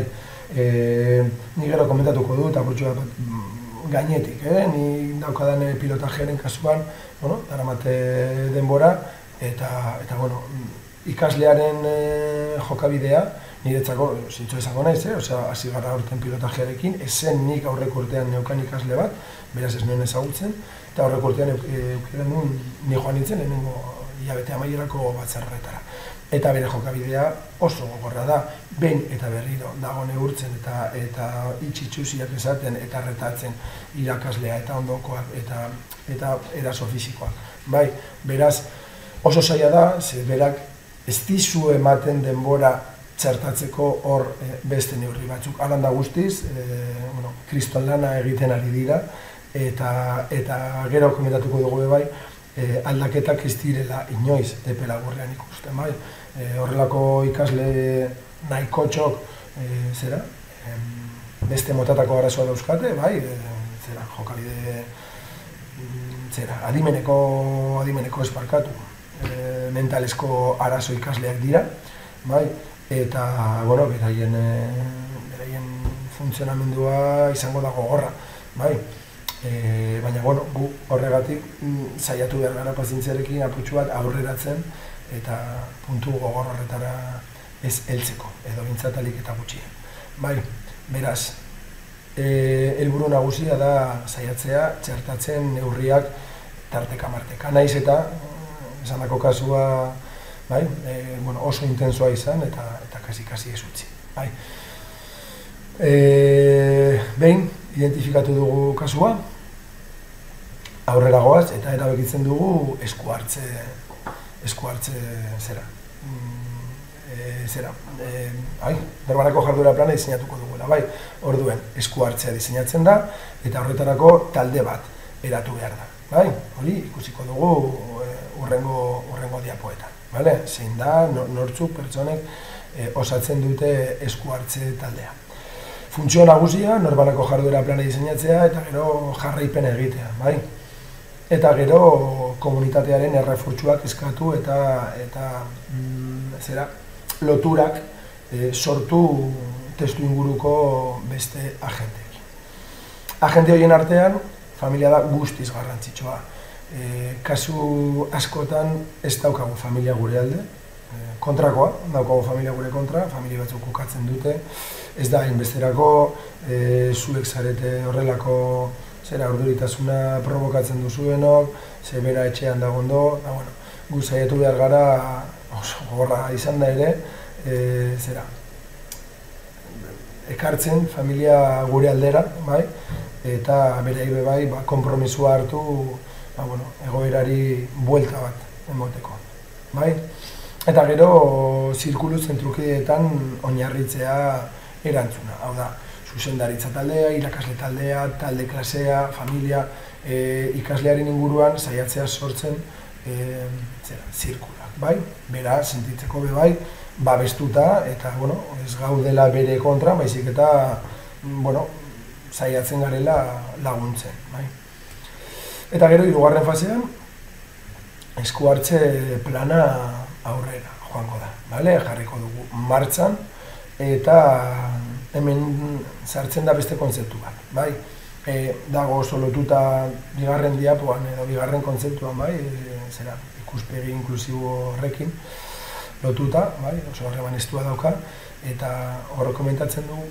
Speaker 1: Ni gero komentatuko dut, apurtxu bat gainetik, ni daukadan pilotajearen kasuan, daramate denbora, eta ikaslearen jokabidea, niretzako zintzo esango naiz, hasi gara aurten pilotajearekin, ezen nik aurreko urtean neukan ikasle bat, beraz ez nuen ezagutzen, eta aurreko urtean eukiren nuen ni joan nintzen, lehenengo hilabete amaierako batzarretara. Eta bere jokabidea oso gogorra da, behin eta berriro dago neurtzen eta itxitxusiak esaten eta retatzen irakaslea eta ondokoak eta eraso fisikoak. Beraz, oso zaila da, ze berak ez dizu ematen denbora txertatzeko hor beste neurri batzuk. Alan da guztiz, kriston lana egiten ari dira, eta gero komentatuko dugu bai, aldaketak ez direla inoiz epe laburrean ikusten. Horrelako ikasle nahiko txok beste motatako arazoa dauzkate, jokabide adimeneko esparkatu, mentalezko arazo ikasleak dira, eta beraien funtzionamendua izango da gogorra. Baina gu horregatik saiatu behar gara pazientziarekin apurtxu bat aurreratzen eta puntu gogor horretara ez heltzeko, edo bintzatalik eta gutxien. Beraz, helburu nagusia da saiatzea txertatzen neurriak tarteka-marteka. Naiz eta, esanako kasua oso intensoa izan eta kasi ez utzi. Behin, identifikatu dugu kasua, aurrera goaz eta erabekitzen dugu esku hartze berbarako jarduera plana diseinatuko dugula, orduen esku hartzea diseinatzen da eta horretarako talde bat eratu behar da, hori ikusiko dugu urrengo diapoetan, zein da nortzuk pertsonek osatzen dute esku hartze taldea. Funtzio nagusia, norbanako jarduera plana diseinatzea eta gero jarraipena egitea, eta gero komunitatearen errefortzuak eskatu eta loturak sortu testu inguruko beste agenteekin. Agente horien artean, familia da guztiz garrantzitsua. Kasu askotan ez daukagu familia gure alde, kontrakoa, daukagu familia gure kontra, familia batzuk ukatzen dute, ez da hainbesterako, zuek zarete horrelako urduritasuna provokatzen duzuenok, bera etxean dagondo, gu saiatu behar gara, oso gogorra izan da ere, ekartzen familia gure aldera, eta bere bai konpromisua hartu egoerari buelta bat emoteko. Eta gero zirkulu zentrukideetan oinarritzea erantzuna, hau da, zuzendaritza taldea, irakasle taldea, talde klasea, familia, ikaslearen inguruan saiatzea sortzen zirkulak. bai? Bera, sentitzeko be bai, babestuta, eta, bueno, ez gaudela bere kontra, baizik eta, bueno, saiatzen garela laguntzen, bai? Eta gero, hirugarren fasean, esku hartze plana aurrera joango da, bale? Jarriko dugu martxan, eta hemen sartzen da beste kontzeptu bat, bai? Dago oso lotuta bigarren diapoan edo bigarren kontzeptuan, bai? Ikuspegi inklusibo horrekin lotuta, bai? Oso harreman estua dauka, eta hor komentatzen dugu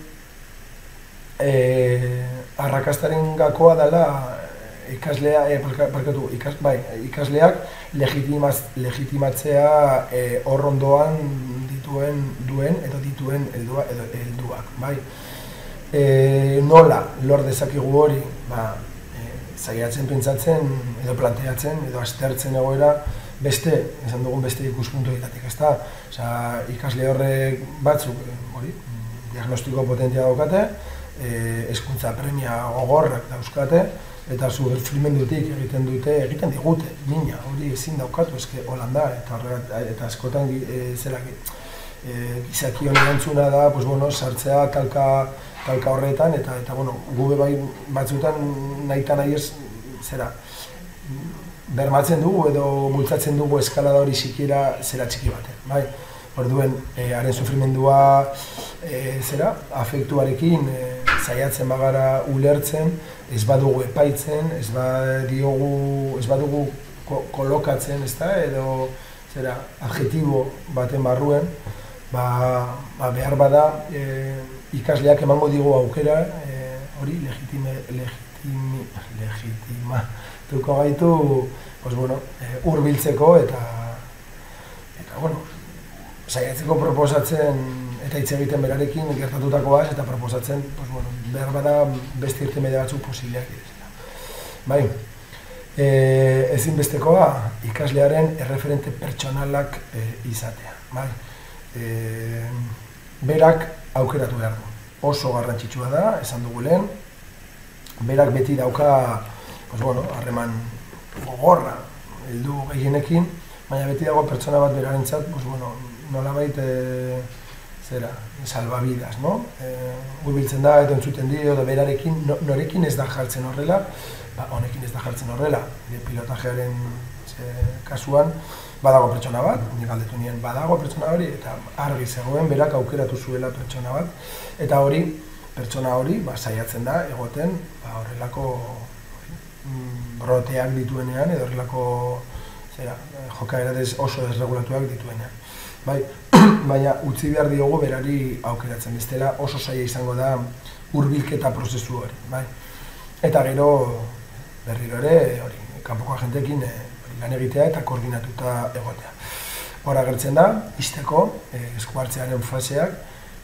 Speaker 1: arrakastaren gakoa dela ikasleak legitimatzea hor ondoan dituen helduak, bai? Nola lor dezakigu hori, saiatzen pentsatzen edo planteatzen edo aztertzen egoera beste, esan dugun beste ikuspuntuetatik, ezta? Osea, ikasle horrek batzuk, diagnostiko potentia daukate, hezkuntza premia gogorrak dauzkate, eta sufrimendutik egiten digute, mina, hori ezin daukatu, eske Holanda, eta askotan gizaki honi erantzuna da, sartzea talka horretan, eta gube bai batzutan nahita nahi ez, bermatzen dugu edo bultzatzen dugu eskalada hori sikiera txiki baten, bai? Orduen, haren sufrimendua afektuarekin saiatzen bagara ulertzen, ez badugu epaitzen, ez badugu kolokatzen, edo adjetibo baten barruen, behar bada ikasleak emango digu aukera, hori legitimatuko gaitu hurbiltzeko eta saiatzeko proposatzen eta hitz egiten berarekin gertatutakoaz eta proposatzen behar bada beste irtenbide batzuk posibleak direla. Bai, ezinbestekoa ikaslearen erreferente pertsonalak izatea. Bai, berak aukeratu behar du. Oso garrantzitsua da, esan dugu lehen, berak beti dauka harreman gogorra heldu gehienekin, baina beti dago pertsona bat berarentzat, nolabait salvavidas, no? Hurbiltzen da, edo entzuten dio, edo berarekin, norekin ez da jartzen horrela, honekin ez da jartzen horrela, pilotajearen kasuan, badago pertsona bat, nik galdetu nien badago pertsona hori, eta argi zegoen berak aukeratu zuela pertsona bat, eta pertsona hori saiatzen da egoten horrelako broteak dituenean, edo horrelako jokaera oso desregulatuak dituenean. Baina utzi behar diogu berari aukeratzen, bestela oso zaila izango da hurbilketa prozesu hori. Eta gero berriro ere, kanpoko agenteekin lan egitea eta koordinatuta egotea. Hor agertzen da, izteko, esku hartzearen faseak,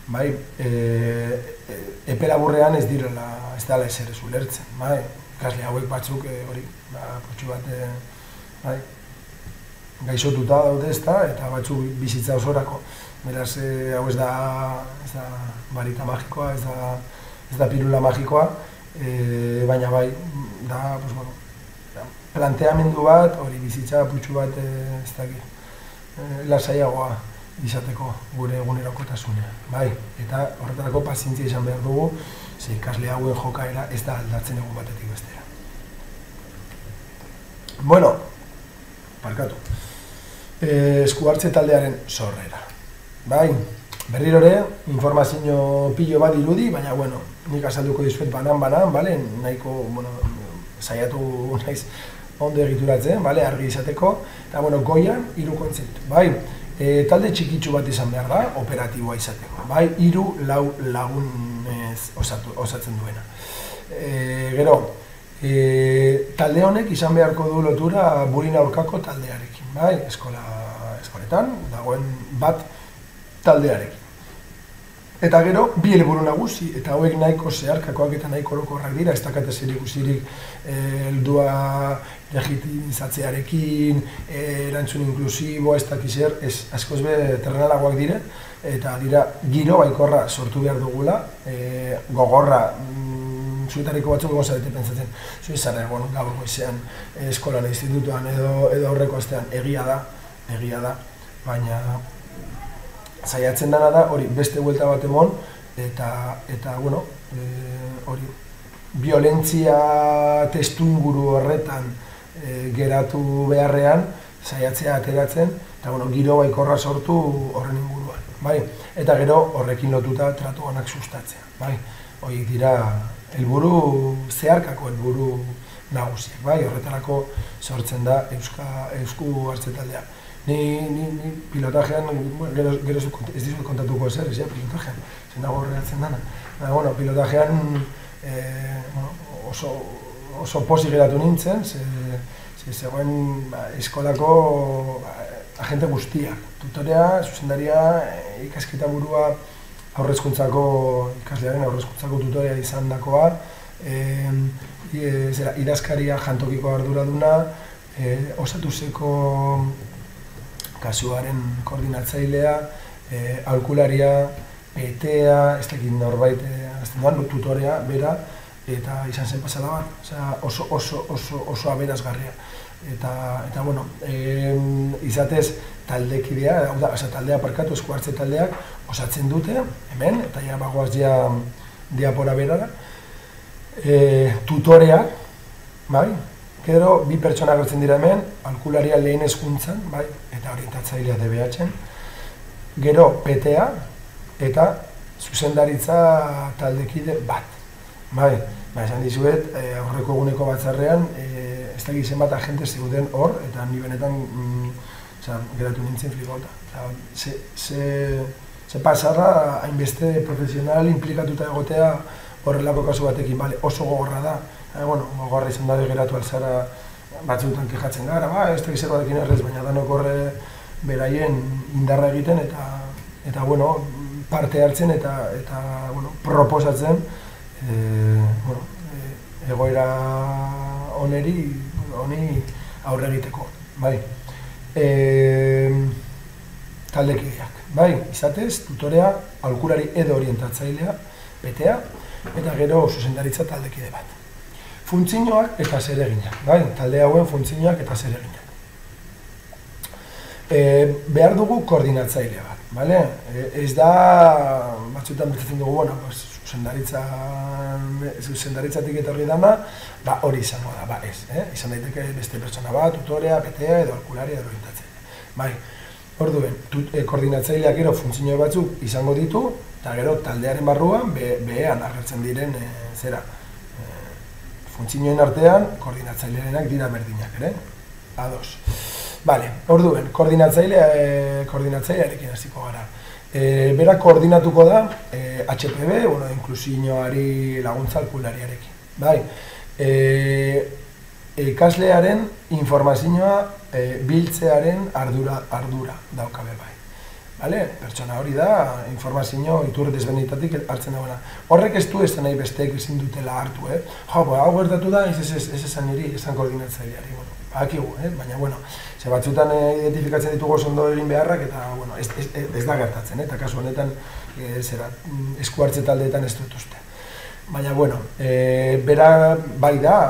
Speaker 1: epe laburrean ez dela ezer ez ulertzen. Ikasle hauek batzuk putxu bat gaixotuta daude eta batzuk bizitza osorako. Beraz, hau ez da barita magikoa, ez da pirula magikoa, baina da planteamendu bat, hori bizitza putxu bat lasaiagoa izateko gure egunerokotasunean. Eta horretarako pazientzia izan behar dugu, ze ikasle hauen jokaera ez da aldatzen egun batetik bestera. Barkatu. Esku hartze taldearen sorrera. Berriro ere, informazio pilo bat dirudi, baina, nik azalduko dizuet banan, nahiko, saiatu naiz ondo egituratzen, argi izateko, eta, goian, 3 kontzeptu. Talde txikitsu bat izan behar da, operatiboa izateko. 3-4 lagunez osatzen duena. Gero, talde honek izan beharko du lotura burin aurkako taldearekin. Eskoletan dagoen bat taldearekin. Eta gero, 2 helburu nagusi, eta hauek nahiko zeharkakoak eta nahiko orokorrak dira, ez dakate zerikusirik heldua legitimizatzearekin, erantzun inklusibo, ez dakizer, askoz be terrenalagoak dire, eta dira giro baikorra sortu behar dugula, gogorra, zuetariko batzuk egon zarete pentsatzen, zuizarra egon gaur goizean eskolan institutuan edo aurreko astean egia da, egia da, baina saiatzen dana da hori beste buelta bat emon eta bueno, hori violentzia testuinguru horretan geratu beharrean saiatzea ateratzen eta bueno, giro baikorra sortu horren inguruan, bai? Eta gero horrekin lotuta tratu onak sustatzea, bai? Horiek dira helburu zeharkako helburu nagusiak, bai? Horretarako sortzen da Eusku Hartze Taldea. Ni pilotajean, gero ez dizut kontatuko ezer, pilotajean, zen dago horreatzen dana. Bueno, pilotajean oso pozik geratu nintzen, zegoen eskolako agente guztiak. Tutorea, zuzendaria, ikasketa burua ikaslearen aurrezkuntzako tutorea izan dakoa, idazkaria jantokiko arduraduna, Osatuseko kasuaren koordinatzailea, aholkularia, PTA, ez dakit norbait, tutorea, bera, eta izan zen pasada bat, oso aberazgarria. Eta bueno, izatez taldekidea, taldea parkatu Esku Hartze Taldeak osatzen dute, hemen, eta ja bagoaz diapora berara, tutoreak, bai? Gero, bi pertsona agertzen dira hemen, aholkularia lehen hezkuntzan, bai, eta orientatzailea DBH-en. Gero, PTA eta zuzendaritza taldekide bat. Bai, esan dizuet, aurreko eguneko batzarrean, ez da gizen bat agente zeuden hor, eta ni benetan geratu nintzen flipauta. Ze pasarra, hainbeste profesional implikatuta egotea horrelako kasu batekin, oso gogorra da. Gogorra izan dabe geratu alzara batzuetan kejatzen gara, ez da gizar batekin errez, baina danok horre beraien indarra egiten eta parte hartzen eta proposatzen egoera honi aurre egiteko, bai. Taldekideak, bai, izatez, tutorea, aholkulari edo orientatzailea, PTA, eta gero zuzendaritza taldekide bat. Funtzioak eta zereginak, bai, talde hauen funtzioak eta zereginak. Behar dugu koordinatzailea bat, bale? Ez da, batzuetan bertatzen dugu, zuzendaritzatik eta hori dana, hori izango da, ez, izan daiteke beste pertsona bat, tutorea, PTA edo aholkularia edo orientatzailea. Bai, orduen, koordinatzaileak gero funtzio batzuk izango ditu, eta gero taldearen barruan behean agertzen diren funtzioen artean koordinatzailearenak dira berdinak, ere? Ados. Bale, orduen, koordinatzailearekin hasiko gara. Bera koordinatuko da HPB, inklusioari laguntza aholkulariarekin. Bai, ikaslearen informazioa biltzearen ardura daukabe bai. Pertsona hori da, informazio iturri desberdinetatik hartzen dagoena. Horrek ez du esan nahi besteek ezin dutela hartu, hau gertatu da, ez esan niri, esan koordinatzaileari, bakigu, baina, ze batzutan identifikatzen ditugu ondo egin beharrak, eta ez da gertatzen, eta kasu honetan Esku Hartze Taldeetan ez dut uste. Baina, bera bai da,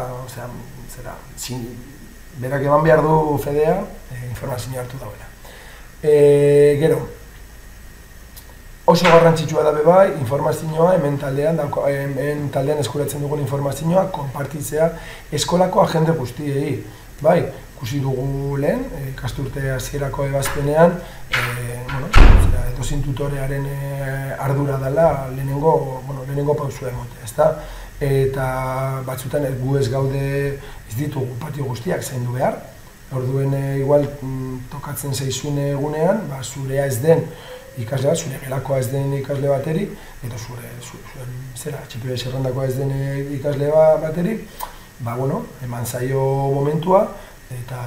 Speaker 1: berak eman behar du fedea, informazioa hartu dauela. Gero, oso garrantzitsua da bai, informazioa hemen taldean eskuratzen dugun informazioa konpartitzea eskolako agende guztiei. Bai, ikusi dugu lehen, ikasturte hasierako ebazpenean, edozein tutorearen ardura dela lehenengo pausua emotea, ezta? Eta batzutan gu ez gaude ez ditugu patio guztiak zaindu behar, orduen igual tokatzen zaizun egunean, zurea ez den ikasle bat, zure gelakoa ez den ikasle bateri, eta zure HPB zerrendakoa ez den ikasle bateri, eman zaio momentua, eta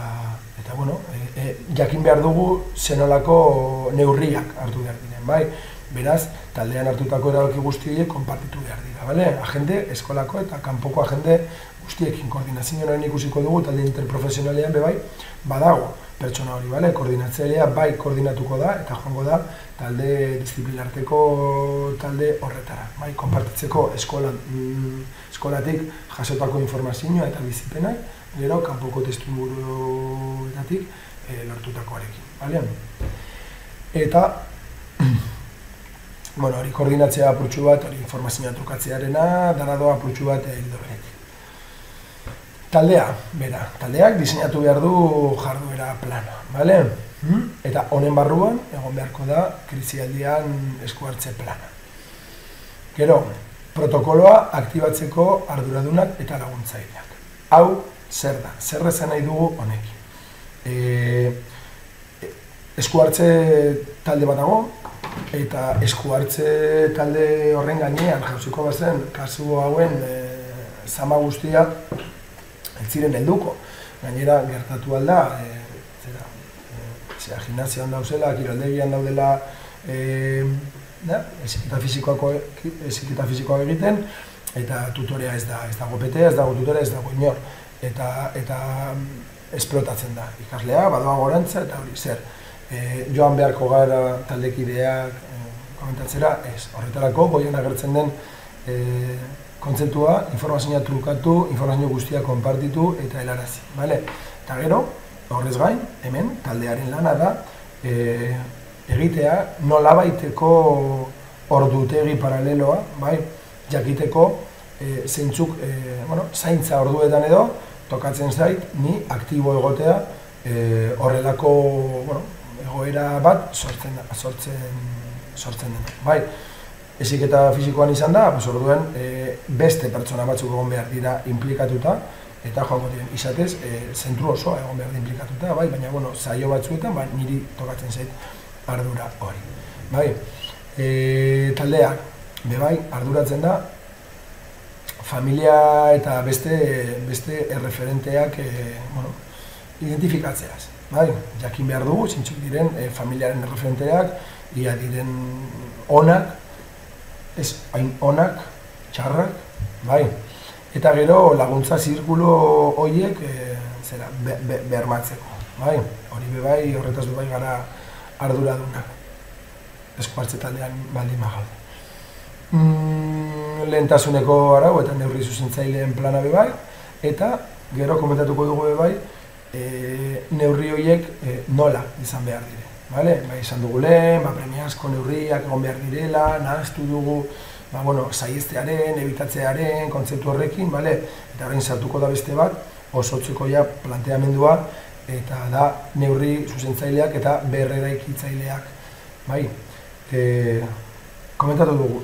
Speaker 1: jakin behar dugu zenolako neurriak hartu behar diren, bai? Beraz, taldean hartutako erabaki guztiek konpartitu behar dira, bale? Agende eskolako eta kanpoko agende guztiekin koordinazioan ikusiko dugu, talde interprofesionalean bai, badago pertsona hori, bale? Koordinatzailea bai koordinatuko da eta joango da talde disiplinarteko talde horretara, bai? Konpartitzeko eskolatik jasotako informazioa eta bizipenak, gero kanpoko testuinguruetatik lortutakoarekin, balean? Eta, bueno, hori koordinatzea apurtxu bat, hori informazioa trukatzearena, dara doa apurtxu bat hildo beretik. Taldea, bera, taldeak diseinatu behar du jarduera plana, bale? Eta honen barruan, egon beharko da, krisialdian esku hartze plana. Gero, protokoloa aktibatzeko arduradunak eta laguntzaileak. Hau, zer da? Zer esan nahi dugu honekin? Esku hartze talde bat dago, eta esku hartze talde horren gainean jauziko bazen, kasu hauen zama guztia ez ziren helduko. Gainera, gertatu alda, gimnasian dauzela, kiroldegian daudela, eziketa fisikoa egiten, eta tutorea ez dago petea, ez dago tutorea, ez dago inor. Eta esplotatzen da ikaslea, badoa gorantza, eta hori zer. Joan beharko gara taldekideak komentatzera, ez. Horretarako, goian agertzen den kontzeptua, informazioa trukatu, informazio guztia konpartitu eta helarazi, bale? Eta gero, horrez gain, hemen, taldearen lana da, egitea nolabaiteko ordutegi paraleloa, bai, jakiteko zeintzuk, zaintza orduetan edo, tokatzen zait, ni aktibo egotea horrelako, egoera bat sortzen dena, bai. Heziketa fisikoan izan da, orduen beste pertsona batzuk egon behar dira implikatuta, eta joango diren izatez, zentru osoa egon behar dira implikatuta, bai, baina, saio batzuetan, niri tokatzen zait ardura hori. Bai, taldeak, bebai, arduratzen da, familia eta beste erreferenteak identifikatzeaz. Bai, jakin behar dugu, zintzuk diren familiaren erreferenteak, ia diren onak, ez hain onak, txarrak, bai. Eta gero laguntza zirkulo horiek bermatzeko, bai. Hori bebai, horretaz bebai gara arduradunak, esku hartze taldean baldin bagaude. Lehentasuneko arau eta neurri zuzentzaileen plana bebai, eta gero komentatuko dugu bebai, neurri horiek nola izan behar dire. Ba, izan dugu lehen, premiazko neurriak egon behar direla, nahaztu dugu saihestearen, ebitatzearen, kontzeptu horrekin, eta horrein sartuko da beste bat, osotzeko ja planteamendua, eta da neurri zuzentzaileak eta berreraikitzaileak. Komentatu dugu,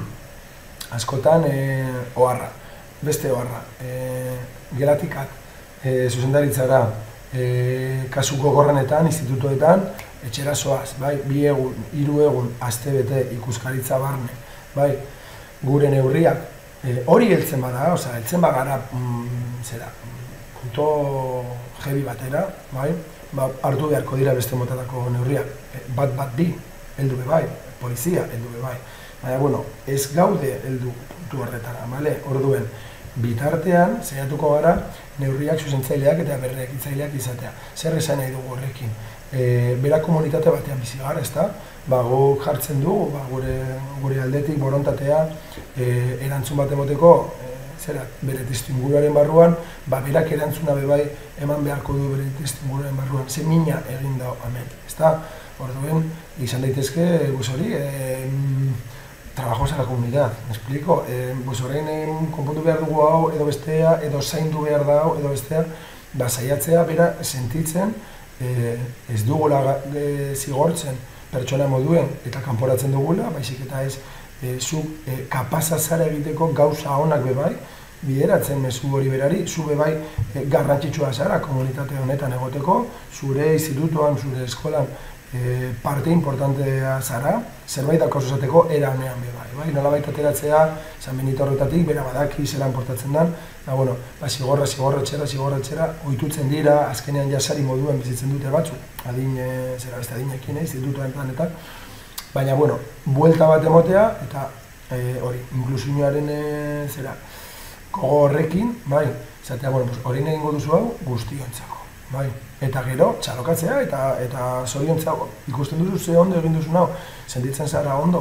Speaker 1: askotan oharra, beste oharra, gelatikak, zuzendaritzara, kasu gogorrenetan, institutoetan, etxera zoaz, 2 egun, 3 egun, astebete ikuskaritza barne, gure neurriak, hori heltzen bada, heltzen bagara, punto jebi batera, hartu beharko dira beste motatako neurriak, bat bi, heldu be bai, polizia heldu be bai, baina, ez gaude heldu puntu horretara, orduen, bitartean, zeiatuko gara, neurriak zuzentzaileak eta berrekitzaileak izatea. Zer esan nahi dugu horrekin? Bera komunitate batean bizi gara, ezta? Guk jartzen dugu, gure aldetik borontatea erantzun bat emoteko, bere testuinguruaren barruan, berak erantzuna bebai eman beharko du bere testuinguruaren barruan. Ze mina egin da hemen, ezta? Orduen, izan daitezke, hori, trabajos a la comunidad, me explico? Orain konpondu behar dugu hau, edo bestea, edo zaindu behar da hau, edo bestea, saiatzea bera sentitzen, ez dugula zigortzen pertsona moduen eta kanporatzen dugula, baizik eta ez zu kapasa zara egiteko gauza onak bebai, bideratzen mezu hori berari, zu bebai garrantzitsua zara komunitate honetan egoteko, zure institutuan, zure eskolan, parte importantea zara, zerbait daukazuzateko era honean bebai. Nola baita ateratzea, San Benito horretatik, bera badaki zelan portatzen den, zigorra etxera, ohitutzen dira, azkenean jasari moduen bizitzen dute batzuk, beste adinekin institutuaren planetan, baina, buelta bat emotea, eta hori, inklusioaren gogo horrekin, zatea, hori egingo duzu hau guztiontzako. Eta gero, txalokatzea eta zoriontzago. Ikusten duzu ze ondo egin duzu nahu, sentitzen zara ondo,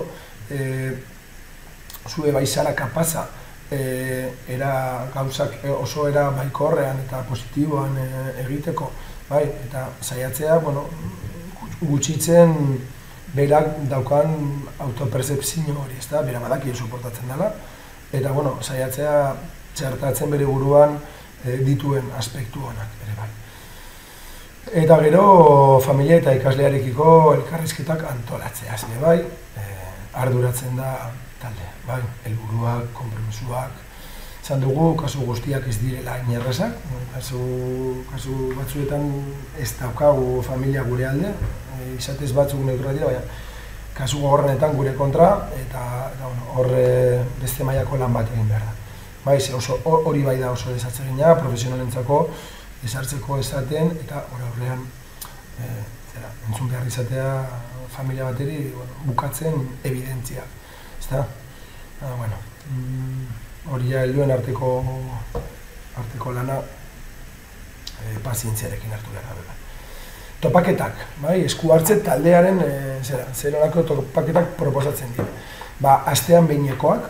Speaker 1: zue bai zara kapaza, gauzak oso era baikorrean eta positiboan egiteko, bai, eta saiatzea, bueno, gutxitzen berak daukan autopercepzio hori, ezta, bera badaki soportatzen dela, eta, bueno, saiatzea txertatzen bere buruan dituen aspektu honak ere bai. Eta gero, familia eta ikaslearekiko elkarrizketak antolatzea, ere bai, arduratzen da talde, bai, helburuak, konpromesuak. Esan dugu, kasu guztiak ez direla inerrezak, kasu batzuetan ez daukagu familia gure alde, izatez batzuk neutra dira, baina kasu gogorrenetan gure kontra, eta horre beste mailako lan bat egin behar da. Bai, hori bai da oso desatzegina, profesionalentzako ezartzeko esaten, eta horrean entzun behar izatea familia bateri bukatzen evidentzia. Ezta? Bueno, hori helduen arteko lana pazientziarekin hartu behar da. Topaketak, bai, esku hartze taldearen zer olako topaketak proposatzen dira. Ba, astean behinekoak,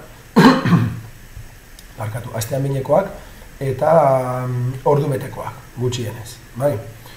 Speaker 1: astean behinekoak eta ordu betekoak, gutxienez, bai.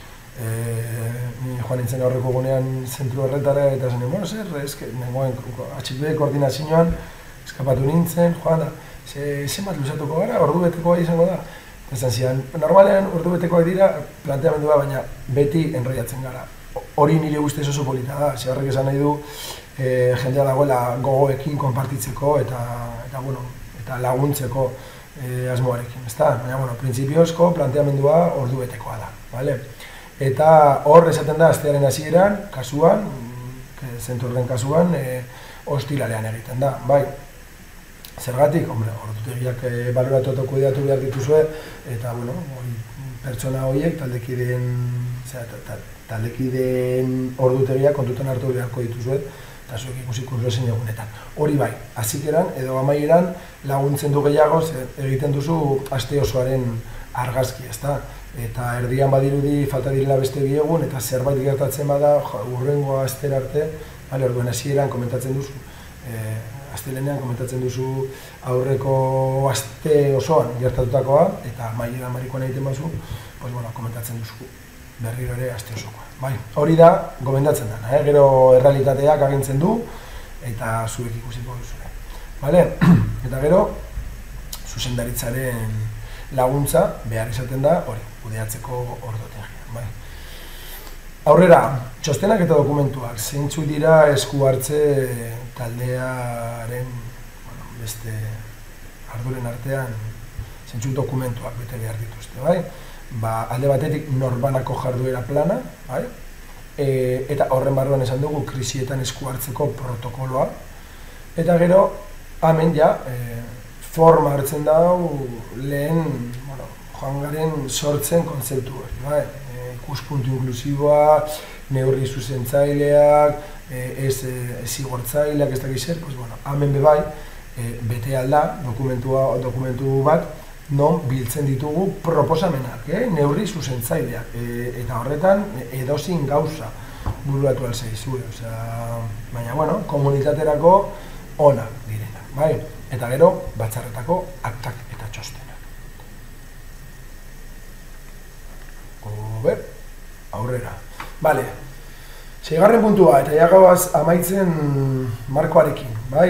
Speaker 1: Ni joan nintzen aurreko gunean zentru horretara eta zen, bueno, zer, nengoen HB koordinazioan eskapatu nintzen, joan da, zenbat luzatuko gara, ordu betekoa izango da. Ezan zian, normalean ordu betekoak dira planteamendua, baina beti enroiatzen gara. Hori nire ustez oso polita da, zeharrek esan nahi du jendea dagoela gogoekin konpartitzeko eta laguntzeko asmoarekin, ezta? Baina, bueno, printzipiosko planteamendua ordu betekoa da, bale? Eta hor esaten da, astearen hasieran, kasuan, zentru horren kasuan, ostiralean egiten da, bai. Zergatik, ordutegiak baloratu eta kudeatu behar dituzue, eta, bueno, pertsona horiek taldekideen ordutegiak kontutan hartu beharko dituzue, eta zuek ikusiko zein egunetan. Hori bai, hasieran edo amaieran laguntzen du gehiago, egiten duzu aste osoaren argazki, ezta? Eta erdian badirudi falta direla beste bi egun, eta zerbait gertatzen bada, hurrengo astera arte, orduan hasieran komentatzen duzu, astelenean komentatzen duzu aurreko aste osoan gertatutakoa, eta amaieran marikoan egiten bazu, komentatzen duzu berriro ere aste osokoa. Bai, hori da gomendatzen dena, gero errealitateak agintzen du, eta zuek ikusiko duzue. Eta gero, zuzendaritzaren laguntza behar izaten da, hori, kudeatzeko ordutegian. Aurrera, txostenak eta dokumentuak, zeintzu dira esku hartze taldearen beste arduren artean zeintzu dokumentuak bete behar dituzte, bai? Alde batetik norbanako jarduera plana, bai? Eta horren barruan esan dugu krisietan esku hartzeko protokoloa, eta gero, hemen ja, forma hartzen dago lehen joan garen sortzen kontzeptu hori, bai? Ikuspuntu inklusiboa, neurri zuzentzaileak, ez zigortzaileak, ez dakiz zer, hemen bebai, bete alda dokumentu bat, non biltzen ditugu proposamenak, neurri zuzentzaileak, eta horretan edozein gauza buruatu alzaizue, baina, komunitaterako onak direnak, bai? Eta gero, batzarretako aktak eta txostenak. Aurrera. Bale, seigarren puntua, eta jagauaz amaitzen markoarekin, bai?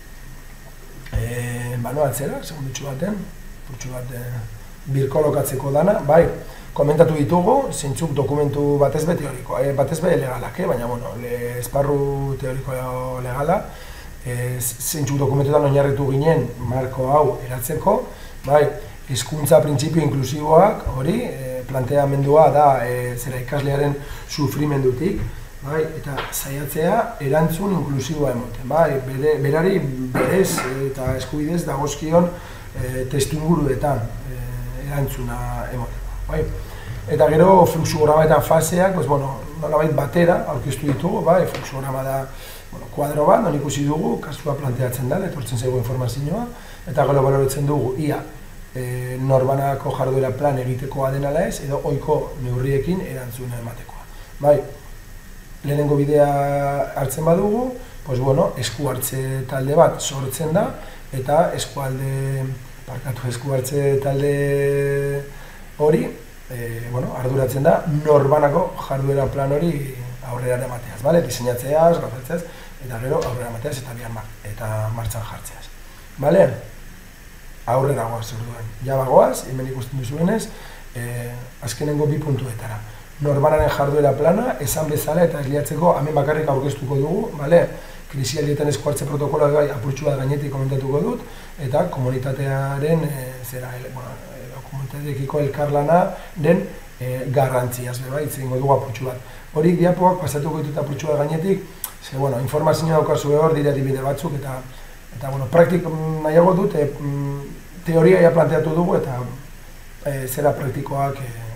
Speaker 1: Atzera, segundutxu baten, purtsu bat birkolokatzeko dana, bai? Komentatu ditugu, zeintzuk dokumentu batez be teoriko, batez be legalak, baina, esparru teoriko legala, zeintzuk dokumentuetan oinarritu ginen marko hau eratzeko, bai? Hizkuntza printzipio inklusiboak, hori, planteamendua da zera ikaslearen sufrimendutik, bai, eta saiatzea erantzun inklusiboa emoten, bai, berari berez eta eskubidez dagozkion testuinguruetan erantzuna emoten, bai. Eta gero fluxograma eta faseak, nolabait batera aurkeztu ditugu, bai, fluxograma da kuadro bat, non ikusi dugu, kasua planteatzen da, etortzen zaigu informazioa, eta gero baloratzen dugu, ia, norbanako jarduera plan egitekoa den ala ez, edo ohiko neurriekin erantzuna ematekoa. Bai, lehenengo bidea hartzen badugu, esku hartze talde bat sortzen da, eta esku hartze talde hori arduratzen da norbanako jarduera plan hori aurrera eramateaz, bale? Diseinatzeaz, gauzatzeaz, eta gero aurrera eramateaz eta martxan jartzeaz. Bale? Aurrera goaz, orduan. Ja bagoaz, hemen ikusten duzuenez, azkenengo 2 puntuetara. Norbanaren jarduera plana, esan bezala eta esliatzeko hemen bakarrik aurkeztuko dugu, bale? Krisialdietan esku hartze protokoloa bai apurtxu bat gainetik komentatuko dut, eta komunitatearen, komunitateekiko elkarlana den garrantziaz, bai, itzengo dugu apurtxu bat. Hori diapoak pasatuko ditut apurtxu bat gainetik, ze, informazioa daukazu hor, dira adibide batzuk, eta praktik nahiago dut, teoria planteatu dugu, eta zera praktikoak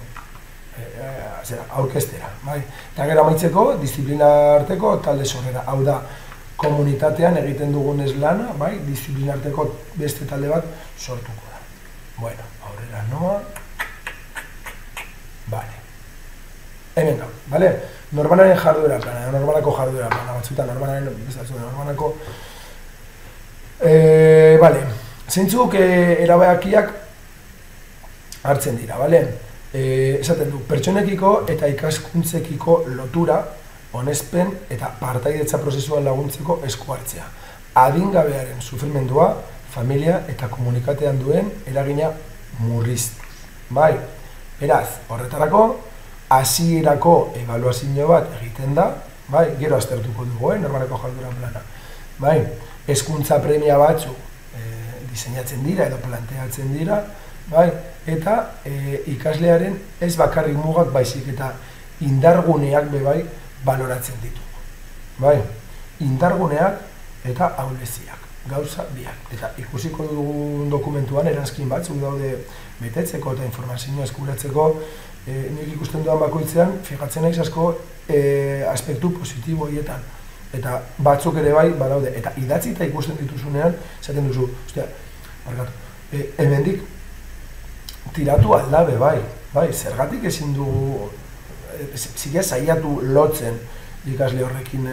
Speaker 1: aurkeztera, bai. Eta gero amaitzeko, disiplina arteko talde sorrera, hau da, komunitatean egiten dugunez lana, bai, disiplina arteko beste talde bat sortuko da. Bueno, aurrera noa. Bale. Hemen gaur, bale? Norbanaren jarduera plana, norbanako jarduera plana, batzutan norbanako... Bale, zeintzuk erabakiak hartzen dira, bale? Esaten du, pertsonekiko eta ikaskuntzekiko lotura, onespen eta partaidetza prozesuan laguntzeko esku hartzea. Adingabearen sufrimendua, familia eta komunikatean duen eragina murriztuz. Bai, beraz, horretarako, hasierako ebaluazio bat egiten da, bai, gero aztertuko dugu, norbanako jarduera plana. Bai, hezkuntza premia batzu diseinatzen dira edo planteatzen dira, bai, eta ikaslearen ez bakarrik mugak baizik eta indarguneak bebai baloratzen ditugu. Bai, indarguneak eta ahuleziak, gauza biak. Eta ikusiko dugun dokumentuan eranzkin batzuk daude betetzeko eta informazioa eskuratzeko, nik ikusten dudan bakoitzean, fijatzen naiz asko aspektu positibo horietan. Eta batzuk ere bai badaude. Eta idatzi eta ikusten dituzunean, esaten duzu, ostia, hemendik tiratu aldabe bai, zergatik ezin dugu, zige saiatu lotzen ikasle horrekin,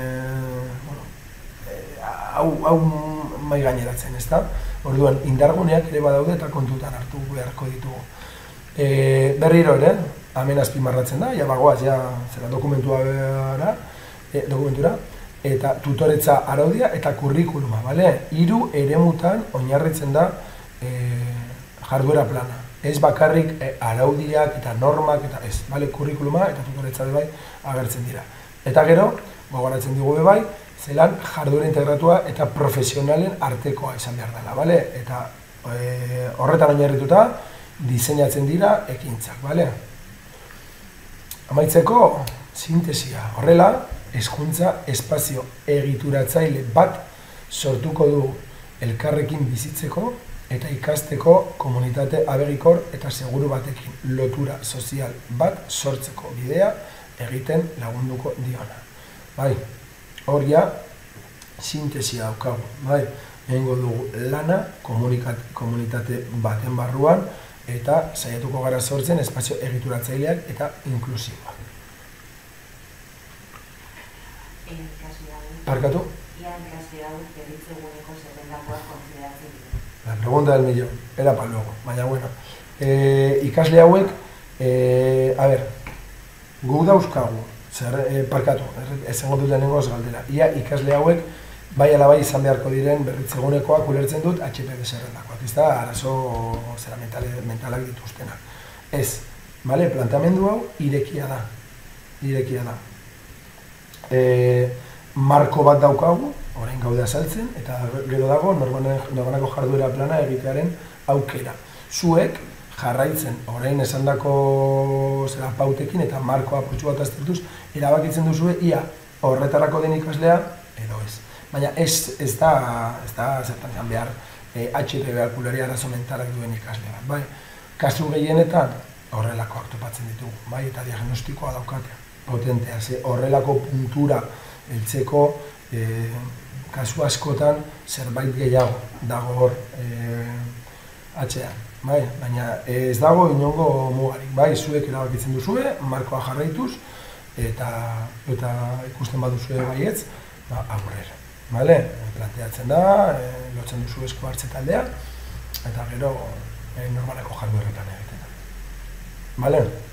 Speaker 1: hau mai gaineratzen, ezta? Orduan, indarguneak ere badaude eta kontutan hartu beharko ditugu. Berriro ere, hemen azpimarratzen da, ja bagoaz, ja zera dokumentura, eta tutoretza araudia eta kurrikuluma, bale? 3 eremutan oinarritzen da jarduera plana. Ez bakarrik araudiak eta normak eta ez, bale? Kurrikuluma eta tutoretza bai agertzen dira. Eta gero, gogoratzen digu bai, zelan jarduera integratua eta profesionalen artekoa izan behar dela, bale? Eta horretan oinarrituta diseinatzen dira ekintzak, bale? Amaitzeko, sintesia. Horrela, hezkuntza espazio egituratzaile bat sortuko du elkarrekin bizitzeko eta ikasteko komunitate abegikor eta seguru batekin lotura sozial bat sortzeko bidea egiten lagunduko diona. Bai, hor ja, sintesia daukagu, bai, egingo dugu lana komunitate baten barruan eta saiatuko gara sortzen espazio egituratzaileak eta inklusiboak. Parkatu?
Speaker 2: Ia ikasle hau berritzeguneko zerrendakoak kontsideratzen dira.
Speaker 1: La pregunta del millón, era para luego, baina bueno. Ikasle hauek, guk dauzkagu, parkatu, esango dut lehenengoz galdera. Ia ikasle hauek, bai ala bai izan beharko diren berritzegunekoak ulertzen dut HPV zerrendakoak, ez da, arazo mentalak dituztenak. Ez, bale, planteamendu hau irekia da. Marko bat daukagu, orain gaude azaltzen, eta gero dago norbanako jarduera plana egitearen aukera. Zuek jarraitzen, orain esandako pautekin eta markoa apurtxu bat aztertuz, erabakitzen duzue ia horretarako den ikaslea edo ez. Baina ez da zertan zan behar HPV alkulari arazo mentalak duen ikasle bat. Bai, kasu gehienetan horrelako topatzen ditugu, bai, eta diagnostikoa daukate, potentea, horrelako puntura heltzeko kasu askotan zerbait gehiago dago hor atzean, bai, baina ez dago inongo mugarik, bai, zuek erabakitzen duzue, markoa jarraituz, eta ikusten baduzue baietz, aurrera, bale? Planteatzen da, lotzen duzu esku hartze taldea, eta gero normaleko jarduerretan egiten da, bale?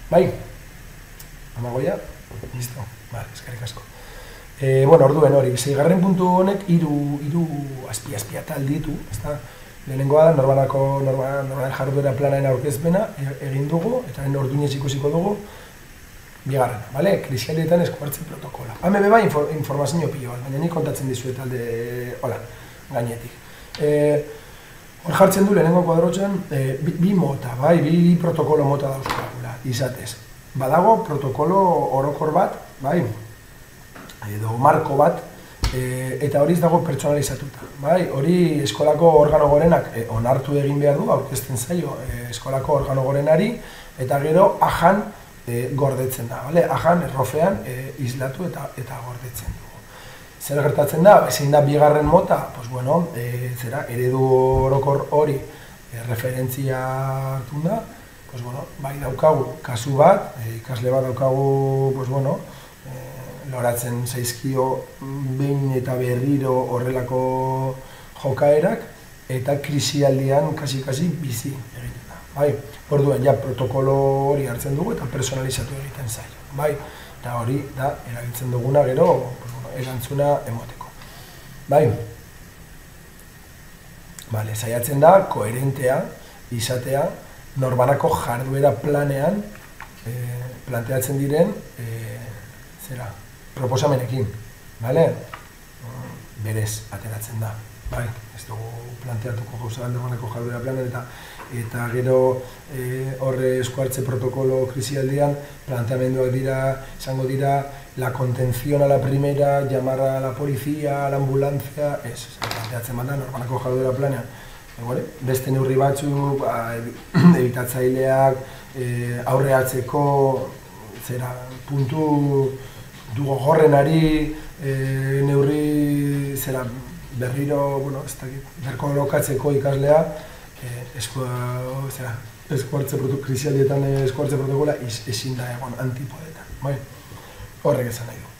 Speaker 1: Bai? Amagoia? Listo? Vale, eskerrik asko. Bueno, orduen hori, 6. puntu honek hiru azpi-atal ditu, ezta? Lehenengoa da, normal jarduera planaren aurkezpena egin dugu, eta orduinez ikusiko dugu, bigarrena, bale? Krisialdietan esku hartze protokola. Hame beba informazio pilo bat, baina nik kontatzen dizuet alde, hola, gainetik. Hor jartzen du lehenengo kuadrotxean, bi mota, bai, bi protokolo mota dauzkagula, izatez. Badago protokolo orokor bat, bai, edo marko bat, eta hori ez dago pertsonalizatuta. Bai, hori eskolako organo gorenak onartu egin behar du, aurkezten zaio eskolako organo gorenari, eta gero ajan gordetzen da, bale? Ajan errofean islatu eta gordetzen dugu. Zer gertatzen da, ezin da bigarren mota, pues bueno, eredu orokor hori referentzia hartun da, pues bueno, bai daukagu kasu bat, ikasle bat daukagu, pues bueno, loratzen zaizkio behin eta berriro horrelako jokaerak, eta krisialdian kasi bizi egiten da. Bai, orduan ja protokolo hori hartzen dugu eta personalizatu egiten zaio. Bai, eta hori da erabiltzen duguna gero erantzuna emoteko. Bai, bale, saiatzen da koherentea izatea norbanako jarduera planean planteatzen diren proposamenekin, bale? Berez ateratzen da, bai, ez dugu planteatuko gauza norbanako jarduera planean eta gero horre esku hartze protokolo krisialdian planteamenduak izango dira la contención a la primera, llamar a la policía, a la ambulancia, ez, planteatzen banda norbanako jarduera planean. Beste neurri batzuk, ebitatzaileak, aurreatzeko puntu gogorrenari neurri berriro, berko lokatzeko ikaslea esku hartze krisialdietan esku hartze protokola ezin da egon antipodetan. Horrek esan nahi du.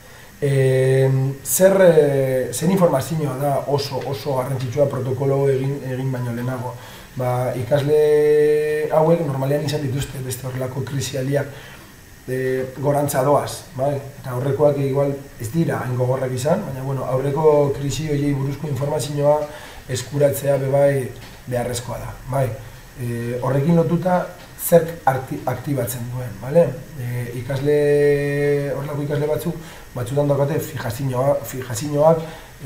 Speaker 1: Zer informazioa da oso garrantzitsua protokolo egin baino lehenago. Ikasle hauek normalean izan dituzte beste horrelako krisialdiak gorantza doaz, eta aurrekoak igual ez dira hain gogorrak izan, baina aurreko krisi horiei buruzko informazioa eskuratzea bebai beharrezkoa da. Horrekin lotuta zerk aktibatzen duen, horrelako ikasle batzutan daukate fijazioak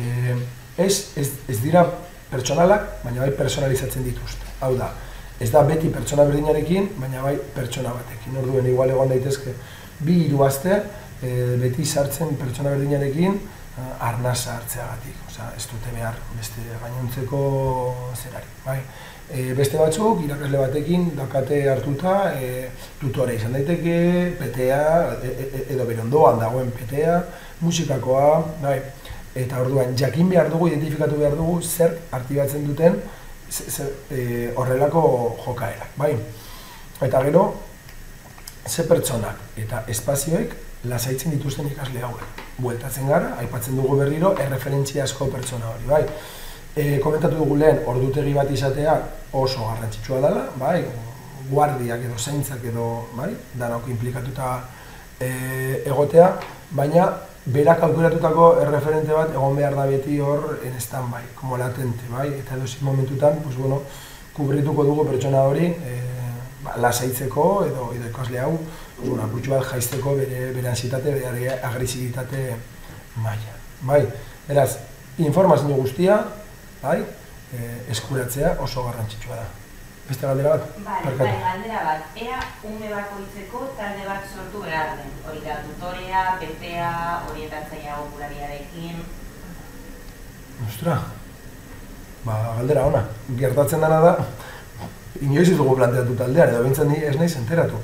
Speaker 1: ez dira pertsonalak, baina bai personalizatzen dituzte. Hau da, ez da beti pertsona berdinarekin, baina bai pertsona batekin. Orduen igual egon daitezke 2-3 aste beti sartzen pertsona berdinarekin arnasa hartzeagatik. Ez dute behar beste gainontzeko zerari. Beste batzuk, irakasle batekin daukate hartuta tutore izan daiteke, PTA, edo bere ondoan dagoen PTA, musikakoa, eta orduan jakin behar dugu, identifikatu behar dugu zer aktibatzen duten horrelako jokaerak. Eta gero, ze pertsonak eta espazioek lasaitzen dituzten ikasle hauek. Bueltatzen gara, aipatzen dugu berriro, erreferentzia asko pertsona hori. Komentatu dugu lehen, ordutegi bat izatea oso garrantzitsua dela, guardiak edo zaintzak edo danok implikatuta egotea, baina berak aukeratutako erreferente bat egon behar da beti hor en stand-by, como latente, eta edo momentutan, kubrituko dugu pertsona hori lasaitzeko edo ikasle hau apurtxu bat jaizteko bere antsietate, bere agresibitate maila. Beraz, informazio guztia eskuratzea oso garrantzitsua da. Beste galdera bat?
Speaker 2: Bai, galdera bat. Ea ume bakoitzeko talde bat sortu behar den. Hori da, tutorea, PTA, orientatzailea populariarekin.
Speaker 1: Ostra, galdera ona. Gertatzen dena da, inoiz ez dugu planteatu taldean, edo bintzen ni ez nahiz enteratu.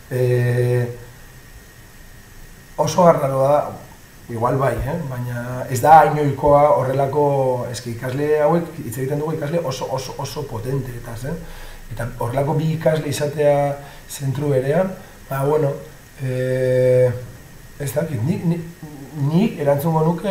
Speaker 1: Oso garraroa da, igual baina ez da inoikoa horrelako ikasle hauek, hitz egiten dugu ikasle oso potente, eta horrelako bi ikasle izatea zentru berean, ez dakit, nik erantzungo nuke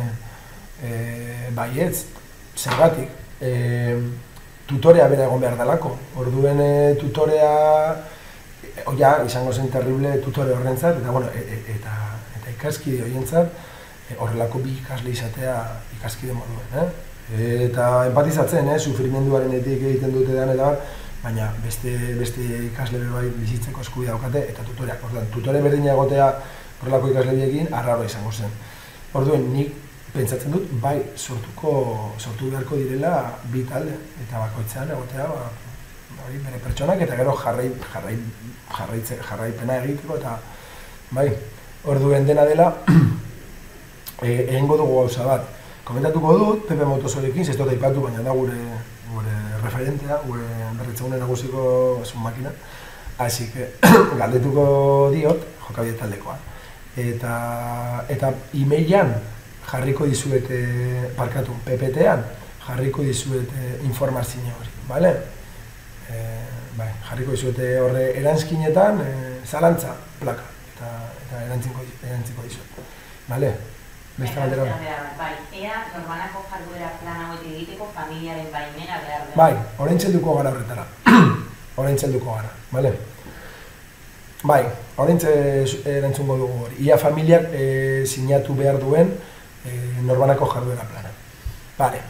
Speaker 1: baietz, zergatik, tutorea bera egon behar delako, orduen tutorea Oia, izango zen terrible tutore horrentzat, eta, bueno, eta ikaskide horientzat, horrelako bi ikasle izatea ikaskide moduen, Eta empatizatzen, sufrimenduarenetik egiten dute dan, eta baina beste ikasle bai bizitzeko eskubidea daukate, eta tutoreak. Orduan, tutore berdina egotea horrelako ikasle biekin, arraroa izango zen. Orduen, nik pentsatzen dut, bai, sortu beharko direla bi talde, eta bakoitzean egotea, bere pertsonak, eta gero jarraipena egiteko, eta bai, orduen dena dela, egingo dugu gauza bat. Komentatuko dut, Pepe Motosorekin, ez dut aipatu, baina da gure referentea, gure berritzegune nagusiko makina, hasi que galdetuko diot, jokabide taldekoa. Eta e-mailan jarriko dizuete, parkatu, PPT-an jarriko dizuete informazio hori, bale? Jarriko dizuete horre eranskinetan, zalantza, plaka, eta erantziko dizuete, bale? Beste galdera hori.
Speaker 2: Bai, ea norbanako jarduera plan hauek egiteko familiaren baimena behar da.
Speaker 1: Bai, orain txelduko gara horretara. Orain txelduko gara, bale? Bai, orain erantzungo dugu hori. Ia familiak sinatu behar duen norbanako jarduera plana. Bale.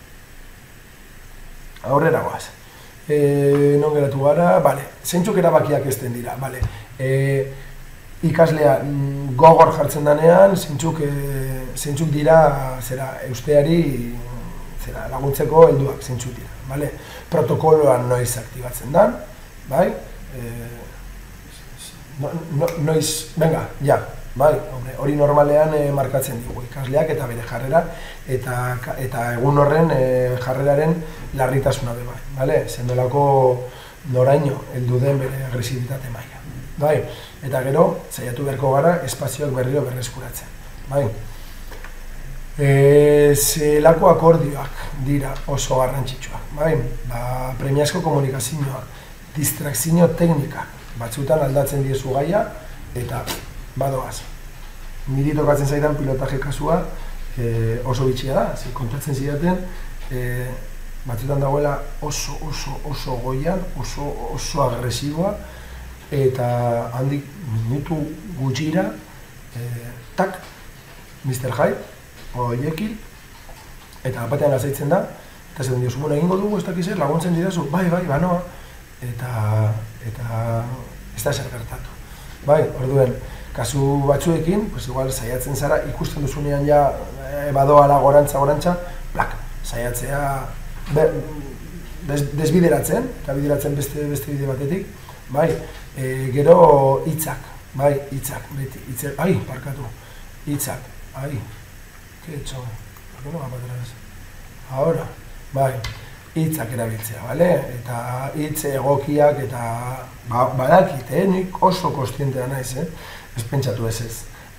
Speaker 1: Aurrera goaz. Non geratu gara, bale. Zeintzuk erabakiak ezten dira, bale. Ikaslea gogor jartzen danean, zeintzuk dira eusteari laguntzeko helduak zeintzuk dira, bale? Protokoloan noiz aktibatzen da, bai? Noiz, venga, ja, bai, hori normalean markatzen dugu ikasleak eta bere jarrera eta egun horren jarreraren larritasuna be bai, bale? Zendolako noraino heldu den bere agresibitate maila. Bai, eta gero, saiatu beharko gara espazioak berriro berreskuratzen. Bai. Zelako akordioak dira oso garrantzitsuak. Bai, premiazko komunikazioak, distrakzio teknikak, batzutan aldatzen diezu gaia, eta badoaz. Niri tokatzen zaidan pilotaje kasua oso bitxia da, kontatzen zidaten, batzutan dagoela oso goian, oso agresiboa, eta handik minutu gutxira, tak, Mr. Hyde, o Jekyll, eta batean gazaitzen da, eta zer diozu, egingo dugu, ez dakiz laguntzen didazu, bai, banoa, eta ez da zer gertatu. Bai, orduen, kasu batzuekin, pues igual saiatzen zara, ikusten duzunean ja, badoala gorantza, plak, saiatzea, desbideratzen, eta bideratzen beste bide batetik, bai, gero hitzak, bai, beti, parkatu, hitzak, ¿qué he hecho? ¿Por qué no va para atrás? Ahora, bai, hitzak erabiltzea, bale? Eta hitz egokiak eta badakit, nik oso kostientea naiz, ez pentsatu ez.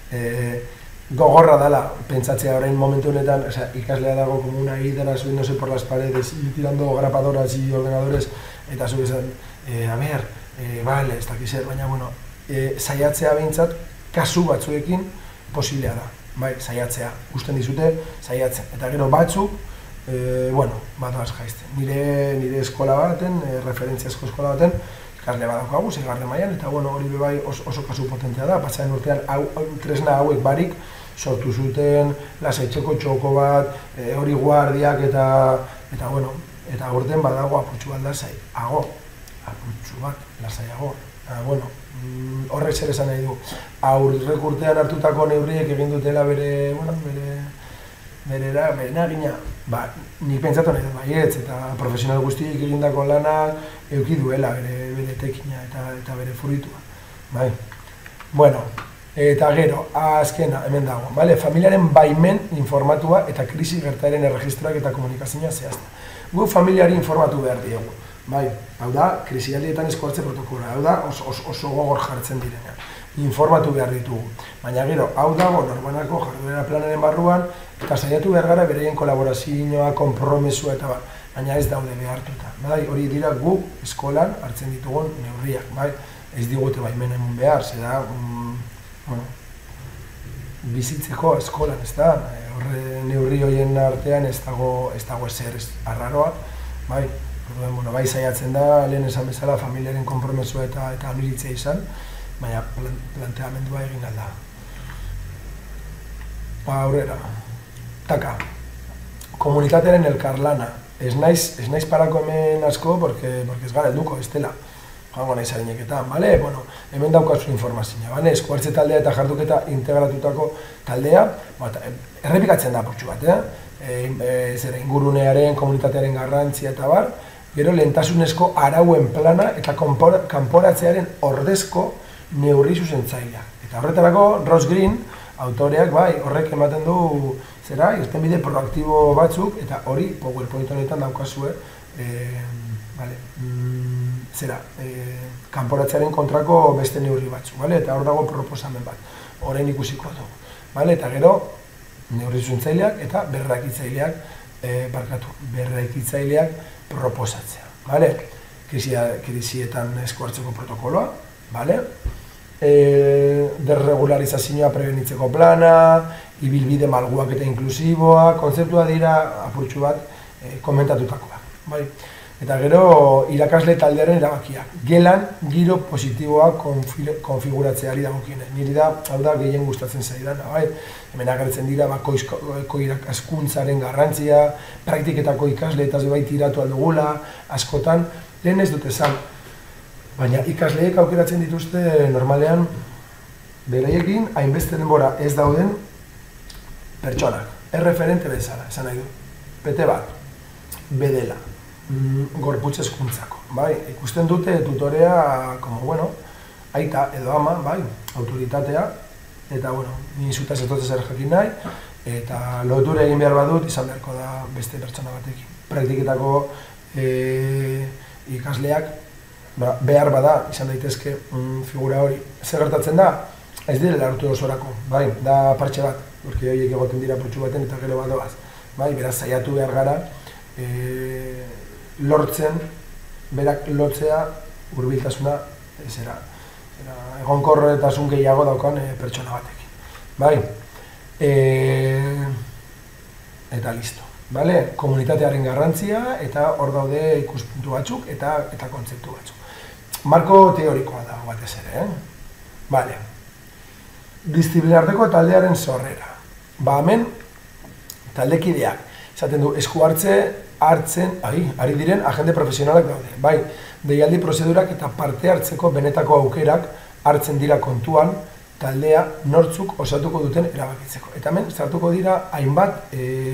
Speaker 1: Gogorra dela, pentsatzea orain momentu honetan, ikaslea dago como una hidra subiéndose por las paredes y tirando grapadoras y ordenadores, eta zu esan, a ver, bale, ez dakiz baina, bueno, saiatzea behintzat, kasu batzuekin posiblea da. Bai, saiatzea, usten dizute, saiatzen. Eta gero batzuk, badoaz jaizten. Nire eskola baten, referentziazko eskola baten, ikasle badaukagu, 6. mailan, eta hori bebai oso kasu potentea da. Pasaren urtean, tresna hauek barik, sortu zuten, lasaitxeko txoko bat, hori guardiak eta urten badago apurtxu bat lasai. Apurtxu bat, lasaiago. Horrek zer esan nahi du. Aurrek urtean hartutako neurriek egin dutela bere nagina. Nik pentsatu nahi dut baietz, eta profesional guztiek egindako lana eduki duela bere tekina eta bere fruitua. Bai. Bueno, eta gero, azkena, hemen dago. Familiaren baimen informatua eta krisi gertaeren erregistroak eta komunikazioa zehazta. Gu familiari informatu behar diegu. Bai, hau da, krisialdietan eskuartze protokola, hau da, oso gogor jartzen direnean. Informatu behar ditugu. Baina gero, hau dago, norbanako jarduera planaren barruan, eta saiatu behar gara beraien kolaborazioa, konpromesua eta bar. Baina ez daude behartuta. Bai, hori dira gu eskolan hartzen ditugun neurriak. Bai, ez digute baimen emun behar, zera, bizitzeko eskolan, ez da? Horre neurri horien artean ez dago ezer arraroa. Bai, Orduan, bai saiatzen da, lehen esan bezala, familiaren konpromesua eta amiritzea izan, baina planteamendua egin alda. Aurrera. Taka. Komunitatearen elkarlana. Ez naiz parako hemen asko, porque ez gara helduko, ez dela. Joango nahi zarineketan, bale? Bueno, hemen daukazu informazioa, bane? Eskuartze taldea eta jarduketa integratutako taldea, errepikatzen da portxu bat, zera ingurunearen, komunitatearen garrantzia eta bar, gero lehentasunezko arauen plana eta kanporatzearen ordezko neurri zuzentzailea. Eta horretarako, Ross Green, autoreak, bai, horrek ematen du, zera, irtenbide proaktibo batzuk, eta hori, PowerPoint honetan daukazue, zera, kanporatzearen kontrako beste neurri batzuk, eta hor dago proposamen bat, orain ikusiko dugu. Eta gero, neurri zuzentzaileak eta berraikitzaileak proposatzea. Krisietan eskuartzeko protokoloa, desregularizazioa prebenitzeko plana, ibilbide malguak eta inklusiboa, kontzeptua dira apurtxu bat komentatutakoa. Eta gero, irakasle taldearen erabakiak. Gelan, giro positiboa konfiguratzeari dagokionez. Niri da, hau da, gehien gustatzen zaidan. Hemen agertzen dira, bakoizko irakaskuntzaren garrantzia, praktiketako ikasle eta zerbait tiratu aldugula, askotan, lehen ez dut esan. Baina ikasleek aukeratzen dituzte normalean, beraiekin, hainbeste denbora ez dauden pertsonak. Erreferente bezala, esan nahi du. Bete bat, bedela. Gorputz hezkuntzako, ikusten dute tutorea, aita edo ama, autoritatea, eta, ni zutaz ez dut zer jakin nahi, eta lotura egin behar badut, izan beharko da beste pertsona batekin. Praktiketako ikasleak, behar bada, izan daitezke figura hori. Zer gertatzen da? Ez direla hartu osorako, da partxe bat, porque horiek egoten dira putxu baten eta gero badoaz. Beraz, saiatu behar gara, lortzen, berak lotzea hurbiltasuna egonkorretasun gehiago daukan pertsona batekin. Eta listo. Komunitatearen garrantzia eta hor daude ikuspuntu batzuk eta kontzeptu batzuk. Marko teorikoa dago batez ere. Diziplinarteko taldearen sorrera. Hemen taldekideak. Esaten du, esku hartzen, ari diren agente profesionalak daude. Deialdi prozedurak eta parte hartzeko benetako aukerak hartzen dira kontuan taldea nortzuk osatuko duten erabakitzeko. Eta hemen, sartuko dira hainbat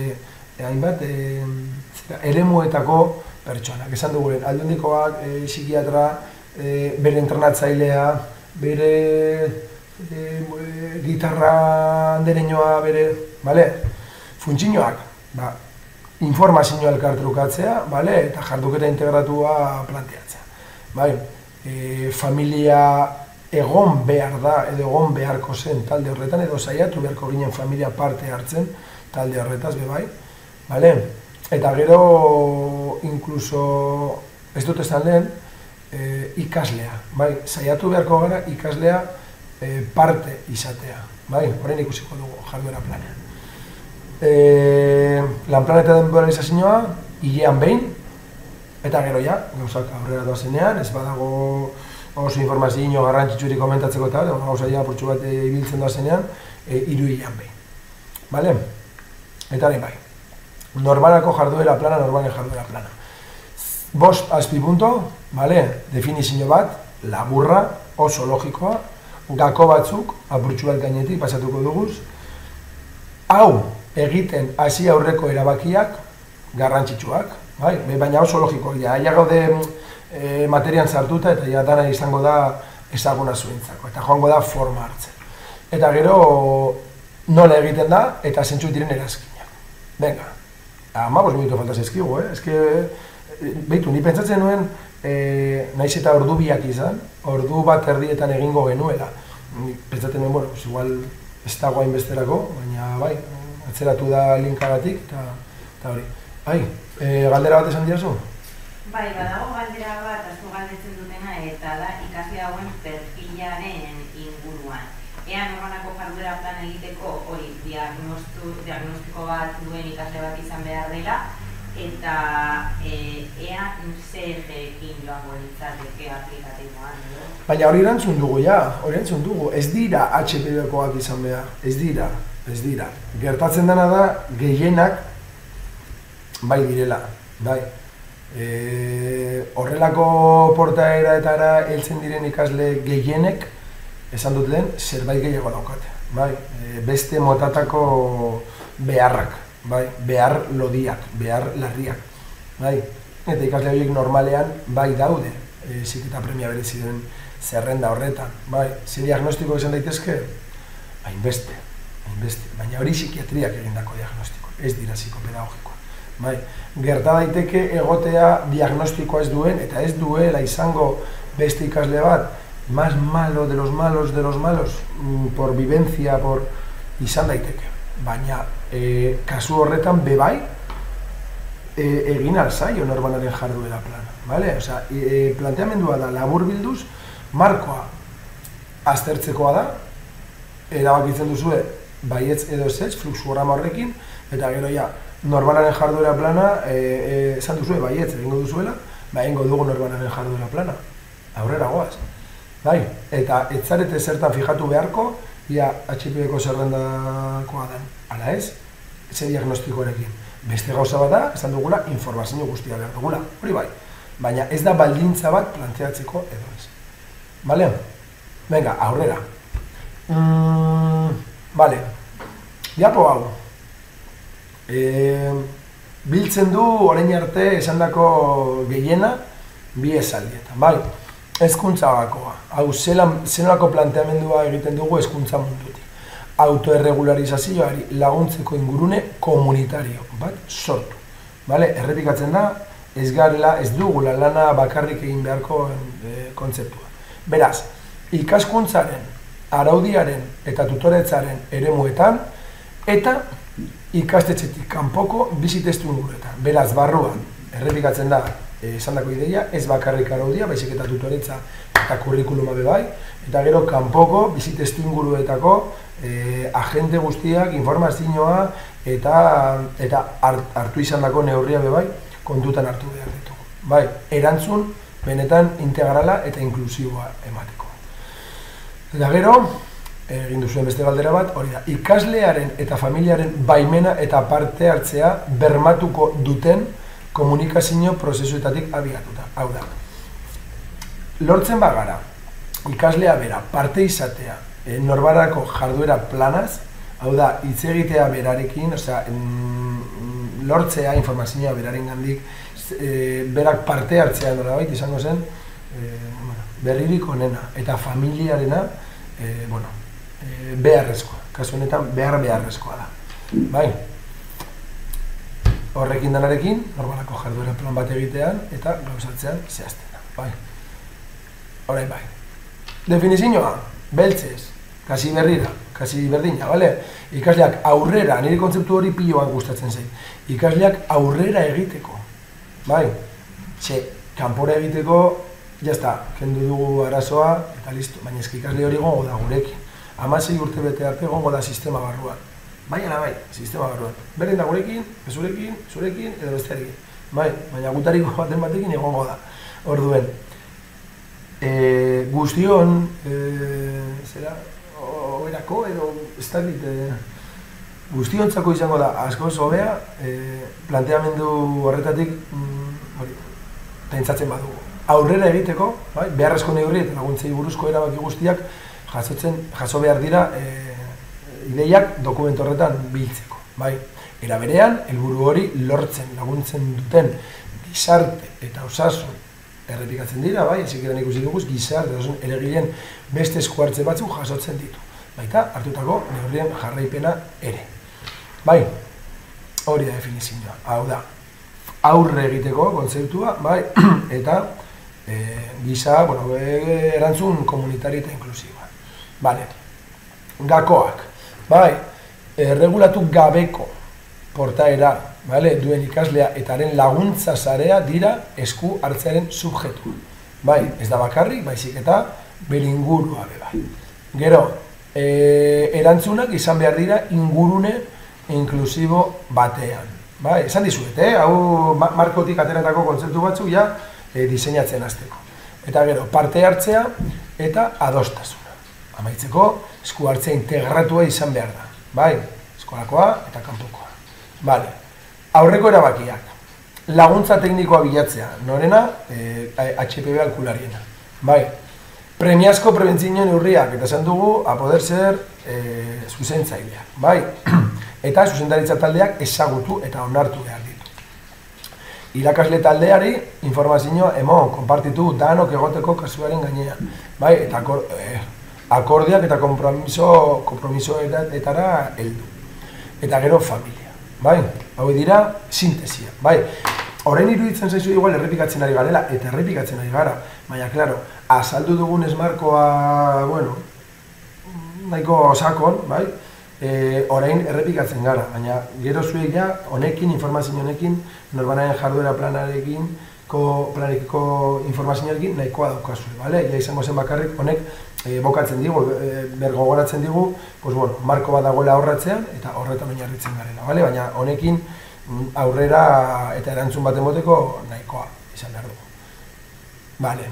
Speaker 1: eremuetako pertsonak. Esan duguren, aldundikoak, psikiatra, bere entrenatzailea, bere gitarra andereñoa, bere, funtzioak, informazioa elkartrukatzea, eta jarduketa integratua planteatzea. Familia egon behar da, edo egon beharko zen talde horretan, edo saiatu beharko ginen familia parte hartzen talde horretaz, Eta gero, inkluso, ez dut esan lehen, ikaslea. Saiatu beharko gara ikaslea parte izatea. Horrein ikusiko dugu jarduera planean. Lanplan eta denboralizazioa, hilean behin, eta gero gauzak aurrera doazenean, ez badago oso informazio garrantzitsurik komentatzeko eta gauza portxu bat ibiltzen doazenean, 3 hilean behin. Eta hori normalako jarduera plana, normalen jarduera plana. 5 azpipunto, definizio bat, laburra, oso logikoa, gako batzuk, apurtxu bat gainetik pasatuko duguz, hau egiten hasi aurreko erabakiak garrantzitsuak, baina oso logikoak dira. Ja gaude materian sartuta eta dana izango da ezaguna zuentzako, eta joango da forma hartzen. Eta gero nola egiten da eta zentzu diren erazkinak. Venga, 15 minutu falta zaizkigu, behitu, ni pentsatzen nuen naiz eta ordu biak izan, ordu bat erdietan egingo genuela. Pentsatzen nuen, igual ez dago hainbesterako, baina atzeratu da linkagatik eta hori. Galdera bat esan diazu?
Speaker 2: Badago galdera bat, asko galdetzen dutena, eta da ikasle hauen perfilaren inguruan. Ea norbanako jarduera plan egiteko hori diagnostiko bat duen ikasle bat izan behar dela, eta ea ze ejeekin joango litzateke aplikatiboan, edo?
Speaker 1: Baina hori erantzun dugu, ez dira HPV-koak izan behar, ez dira. Gertatzen dena da, gehienak bai direla, bai. Horrelako portaeretara heltzen diren ikasle gehienek, esan dut lehen, zerbait gehiago daukate, bai. Beste motatako beharrak, bai. Behar lodiak, behar larriak, bai. Eta ikasle horiek normalean bai daude, heziketa premia berezi den zerrenda horretan, bai. Ze diagnostiko izan daitezke? Hainbeste. Baina hori psikiatriak egindako diagnostiko, ez dira psikopedagogikoa. Bai, gerta daiteke egotea diagnostikoa ez duen, eta ez duela izango beste ikasle bat, más malo de los malos, por vivencia, izan daiteke. Baina, kasu horretan bebai, egin alzaio norbanaren jarduera plana. Vale? Osea, planteamendua da, labur bilduz, markoa aztertzekoa da, erabakitzen duzue, baietz edo ezetz, fluxugrama horrekin, eta gero ja, norbanaren jarduera plana, esan duzue, baietz egingo duzuela, egingo dugu norbanaren jarduera plana. Aurrera goaz. Bai, eta ez zarete zertan fijatu beharko, ia HPV-ko zerrendakoa den. Ala ez, ze diagnostikoarekin. Beste gauza bat da, esan dugula, informazio guztia behar dugula. Hori bai, baina ez da baldintza bat planteatzeko edo ez. Bale? Venga, aurrera. Bale, diapo hau. Biltzen du orain arte esandako gehiena bi esaldietan, bai, hezkuntza gakoa. Hau zenolako planteamendua egiten dugu hezkuntza mundutik. Autoerregularizazioari laguntzeko ingurune komunitario bat sortu. Bale, errepikatzen da, ez dugula lana bakarrik egin beharko kontzeptua. Beraz, ikaskuntzaren, araudiaren eta tutoretzaren eremuetan eta ikastetxetik kanpoko bizitestu inguruetan. Beraz, barruan, errepikatzen da, esandako ideia, ez bakarrik araudia, baizik eta tutoretza eta kurrikuluma bebai, eta gero kanpoko bizitestu inguruetako agente guztiak, informazioa eta hartu izandako neurria bebai kontutan hartu behar ditugu. Bai, erantzun benetan integrala eta inklusiboa emateko. Eta gero, egin duzuen beste galdera bat, hori da, ikaslearen eta familiaren baimena eta parte hartzea bermatuko duten komunikazio prozesuetatik abiatuta. Hau da, lortzen bagara, ikaslea bera, parte izatea, norbarako jarduera planaz, hau da, hitz egitea berarekin, osea, lortzea informazioa beraren gandik, berak parte hartzea nolabait izango zen, berririk onena, eta familiarena, beharrezkoa, kasu honetan beharrezkoa da. Bai? Horrekin danarekin, normalako jarduera plan bat egitean eta gauzatzean zehazten da. Bai? Horain bai. Definizioa, beltzez, kasi berrira, kasi berdina, bale? Ikasleak aurrera, nire kontzeptu hori piloan gustatzen zain, ikasleak aurrera egiteko. Bai? Kanpora egiteko, jazta, kendu dugu arazoa, eta listo, baina eski ikasle hori gongo da gurekin. 16 urte bete arte gongo da sistema barruan. Baina bai, sistema barruan. Beren da gurekin, zurekin, edo bestearekin. Bai, baina gutariko batekin egongo da. Orduen, guztion, oberako edo, ez dakit, guztiontzako izango da askoz hobea, planteamendu horretatik, pentsatzen badugu. Aurrera egiteko, beharrezko neurri eta laguntzei buruzko erabaki guztiak jaso behar dira ideiak dokumentu horretan biltzeko. Era berean, helburu hori lortzen laguntzen duten gizarte eta osasun errepikatzen dira, ezikeran ikusi duguz, gizarte osasun eragileen beste esku hartze batzuk jasotzen ditu. Baita, hartutako neurrien jarraipena ere. Hori da definizioa. Hau da, aurre egiteko kontzeptua, eta giza, erantzun komunitari eta inklusiboa. Gakoak, regulatu gabeko portaera duen ikaslea eta haren laguntza sarea dira esku hartzearen subjetua. Ez da bakarrik, baizik eta bere ingurua be. Gero, erantzunak izan behar dira ingurune inklusibo batean. Bai, esan dizuet, hau markotik ateratako kontzeptu batzuk ja diseinatzen hasteko. Eta gero, parte hartzea eta adostasuna. Amaitzeko, esku hartzea integratua izan behar da. Bai, eskolakoa eta kanpokoa. Bale, aurreko erabakiak. Laguntza teknikoa bilatzea, norena, HPV alkulariena. Bai, premiazko prebentzio neurriak, eta esan dugu, a poder ser zuzentzailea. Bai, eta zuzendaritza taldeak ezagutu eta onartu behar ditu. Irakasle taldeari informazioa emon, konpartitu danok egoteko kasuaren gainean. Bai, eta akordiak eta kompromisoetara heldu. Eta gero familia. Bai, hau dira sintesia. Bai, orain iruditzen zaizu igual errepikatzen ari garela, eta errepikatzen ari gara. Baina, klaro, azaldu dugun esmarkoa, bueno, nahiko sakon, bai, orain errepikatzen gara, baina gero zuek ja, honekin, informazio honekin, norbanaren jarduera planekiko informazioarekin nahikoa daukazue, bale? Ja izango zen bakarrik, honek bokatzen digu, bergogoratzen digu, pues bueno, marko bat dagoela horratzean, eta horretan oinarritzen garela, bale? Baina honekin aurrera eta erantzun bat emoteko nahikoa izan behar dugu. Bale.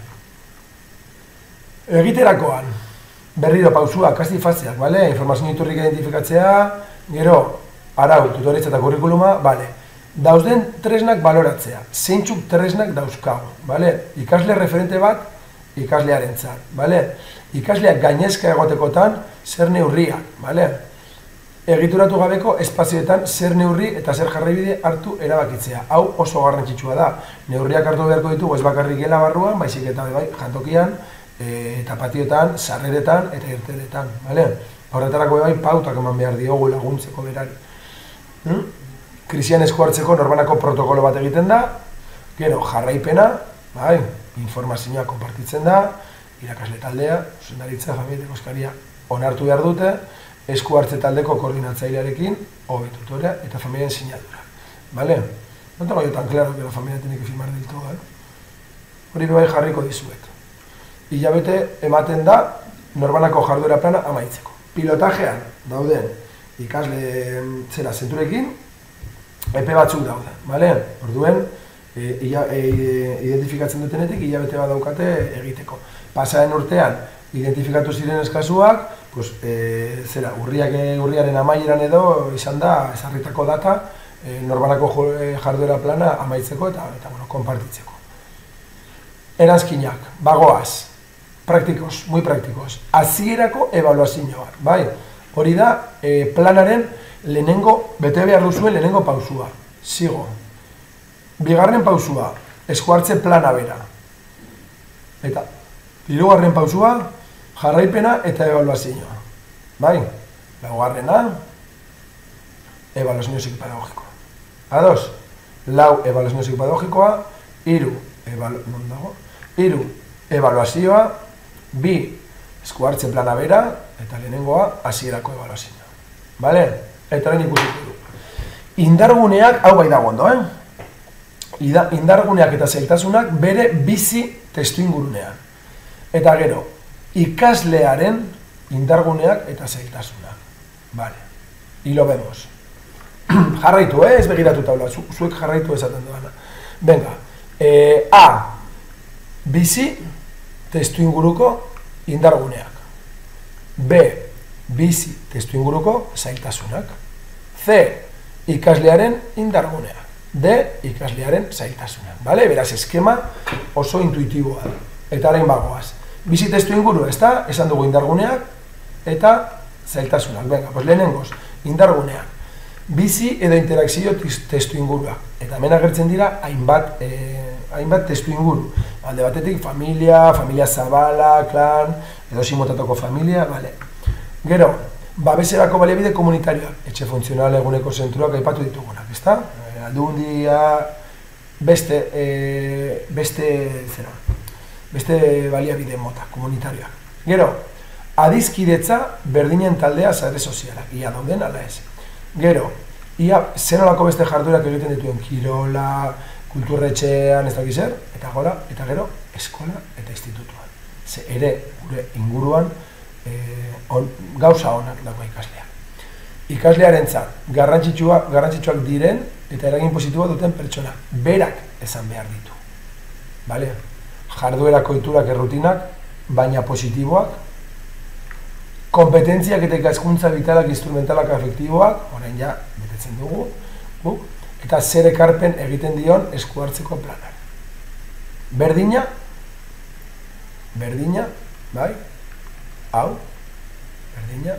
Speaker 1: Egiterakoan, berriro pausua, kasti faseak, bale? Informazio iturrik identifikatzea, gero, arau, tutoretza eta kurrikuluma, bale. Dauzden tresnak baloratzea, zeintzuk tresnak dauzkagu, bale? Ikasle referente bat, ikaslearentzat, bale? Ikasleak gainezka egotekotan, zer neurriak, bale? Egituratu gabeko espazioetan zer neurri eta zer jarraibide hartu erabakitzea. Hau oso garrantzitsua da. Neurriak hartu beharko ditugu ez bakarrik gela barruan, baizik eta bai, jantokian, eta patioetan, sarreretan eta irteeretan, bale? Horretarako bai pautak eman behar diogu laguntzeko berari. Krisian esku hartzeko norbanako protokolo bat egiten da, gero jarraipena, bai, informazioa konpartitzen da, irakasle taldea, zuzendaritza, familia, boskaria onartu behar dute, esku hartze taldeko koordinatzailearekin, hobe tutorea eta familiaren sinadura. Bale? No tengo yo tan claro que la familia tiene que firmar del todo, Hori bai jarriko dizuet. Hilabete ematen da norbanako jarduera plana amaitzeko. Pilotajean dauden ikasle zera zenturekin, epe batzuk daude, bale? Orduen, identifikatzen dutenetik hilabete bat daukate egiteko. Pasaren urtean, identifikatu ziren eskasuak, pues, urriaren amaieran edo izan da ezarritako data norbanako jarduera plana amaitzeko eta bueno, konpartitzeko. Eranzkinak, bagoaz, praktikos, muy praktikos, hasierako ebaluazioa, bai? Hori da, planaren lehenengo, bete behar duzuen lehenengo pausua, zigo. Bigarren pausua, esku hartze plana bera. Eta, hirugarren pausua, jarraipena eta ebaluazioa. Bai? Laugarrena, ebaluazio psikopedagogikoa. Ados? Lau ebaluazio psikopedagogikoa, hiru ebaluazioa, bi esku hartze plana bera, eta lehenengoa hasierako ebaluazioa. Bale? Eta lehen ikusiko du. Indarguneak, hau bai dago ondo, Indarguneak eta zailtasunak bere bizi testuingurunean. Eta gero, ikaslearen indarguneak eta zailtasunak. Vale. Y lo vemos. Jarraitu, ez begiratu taula, zuek jarraitu esaten duana. Venga, A. Bizi testuinguruko indarguneak. B. Bizi testuinguruko zailtasunak. C. Ikaslearen indarguneak. D. Ikaslearen zailtasunak. Vale? Beraz, eskema oso intuitiboa da. Eta arain bagoaz. Bizi testuinguru, ez da? Esan dugu indarguneak eta zailtasunak. Venga, pues lehenengoz, indarguneak. Bizi edo interakzio testuinguruak. Eta hemen agertzen dira hainbat testuinguru. Alde batetik, familia zabala, klan, edo simotatoko familia, bale. Gero, babeserako baliabide komunitarioak. Etxe funtzional eguneko zentruak aipatu ditugunak, ez da? Aldundia, beste baliabide mota, komunitarioak. Gero, adizkidetza berdinen taldea sare sozialak, ia dauden ala ez. Gero, ia zenolako beste jarduerak egiten dituen, kirola, kulturretxean, ez dakiz zer, eta gero, eskola eta institutuan. Ze ere, gure inguruan, gauza honak dago ikasleak. Ikaslearentzat garrantzitsuak diren eta eragin positiboa duten pertsona. Berak esan behar ditu. Bale? Jarduerako ohiturak errutinak, baina positiboak, kompetentziak eta ikaskuntza vitalak, instrumentalak, afektiboak, orain ja, betetzen dugu, eta zer ekarpen egiten dion esku hartzeko planari. Berdina, bai, hau, berdina,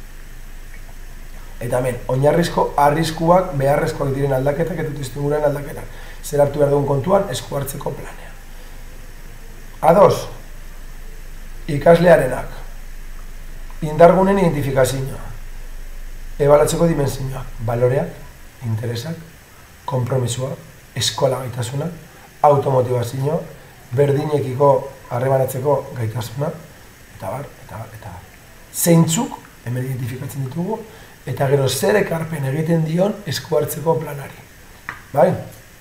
Speaker 1: eta hemen, oinarrizko arriskuak beharrezkoak diren aldaketak eta testuinguruan aldaketak. Zer hartu behar dugun kontuan esku hartzeko planean. Ados, ikaslearenak, indargunen identifikazioa, ebalatzeko dimensioak, baloreak, interesak, konpromisua, eskola gaitasuna, automotivazioa, berdinekiko harremanatzeko gaitasuna, eta bar. Zeintzuk, hemen identifikatzen ditugu, eta gero zer ekarpen egiten dion esku hartzeko planari. Bai?